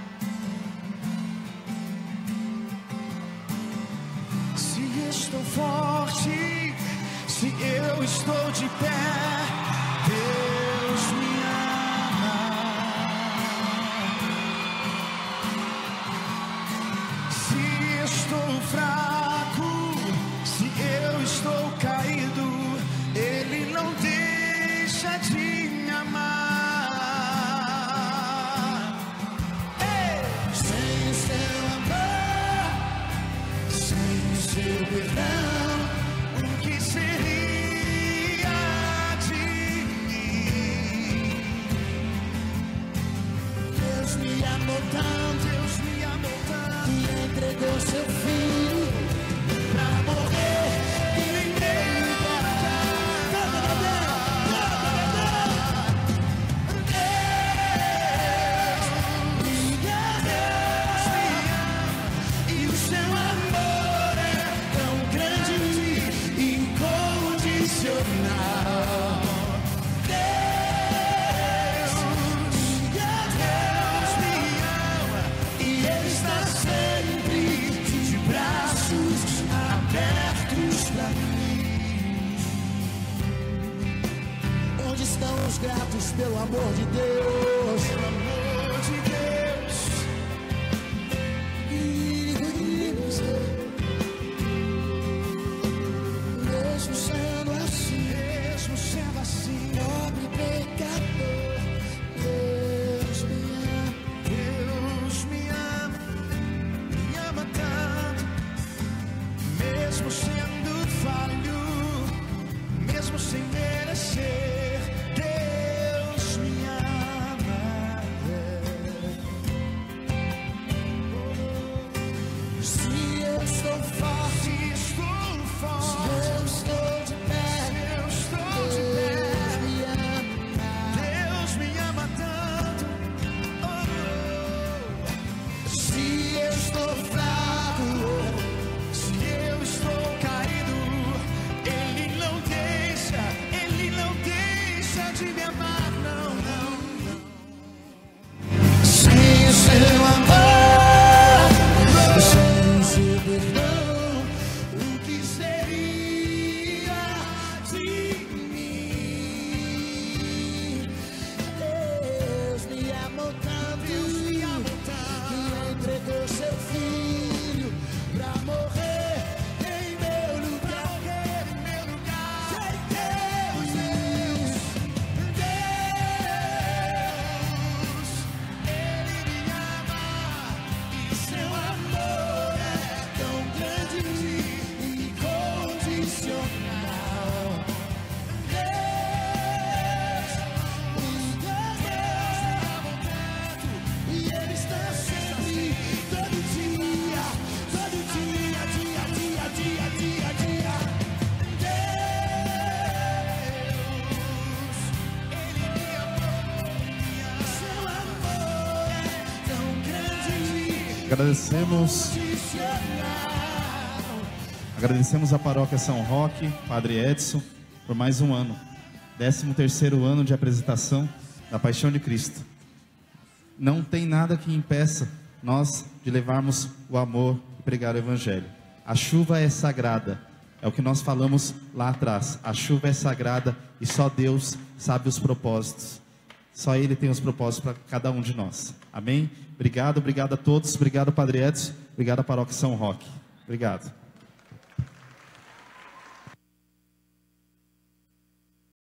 Se estou forte, se eu estou de pé, Deus me ama. Se estou fraco, incondicional. Deus me ama e Ele está sempre de braços abertos pra mim. Onde estão os gratos pelo amor de Deus? Pelo amor de Deus. Mesmo sendo assim, pobre pecador, Deus me ama tanto. Mesmo sendo falho, mesmo sem merecer, Deus me ama. Se eu estou forte, se eu estou de pé, Deus me ama tanto. Se eu estou fraco, se eu estou caído, Ele não deixa de me amar, não. Sem o seu amor, sem o seu perdão, o que seria de mim? Deus me amou tanto, que entregou seu filho pra morrer em meu lugar. Deus, Ele me ama e seu amor é tão grande e incondicional. Deus me ama tanto e Ele está sempre, todo dia, dia. Deus, Ele me amou, seu amor é tão grande e Agradecemos a Paróquia São Roque, Padre Edson, por mais um ano, 13º ano de apresentação da Paixão de Cristo. Não tem nada que impeça nós de levarmos o amor e pregar o Evangelho. A chuva é sagrada, é o que nós falamos lá atrás. A chuva é sagrada e só Deus sabe os propósitos. Só Ele tem os propósitos para cada um de nós. Amém? Obrigado a todos. Obrigado, Padre Edson. Obrigado à Paróquia São Roque. Obrigado.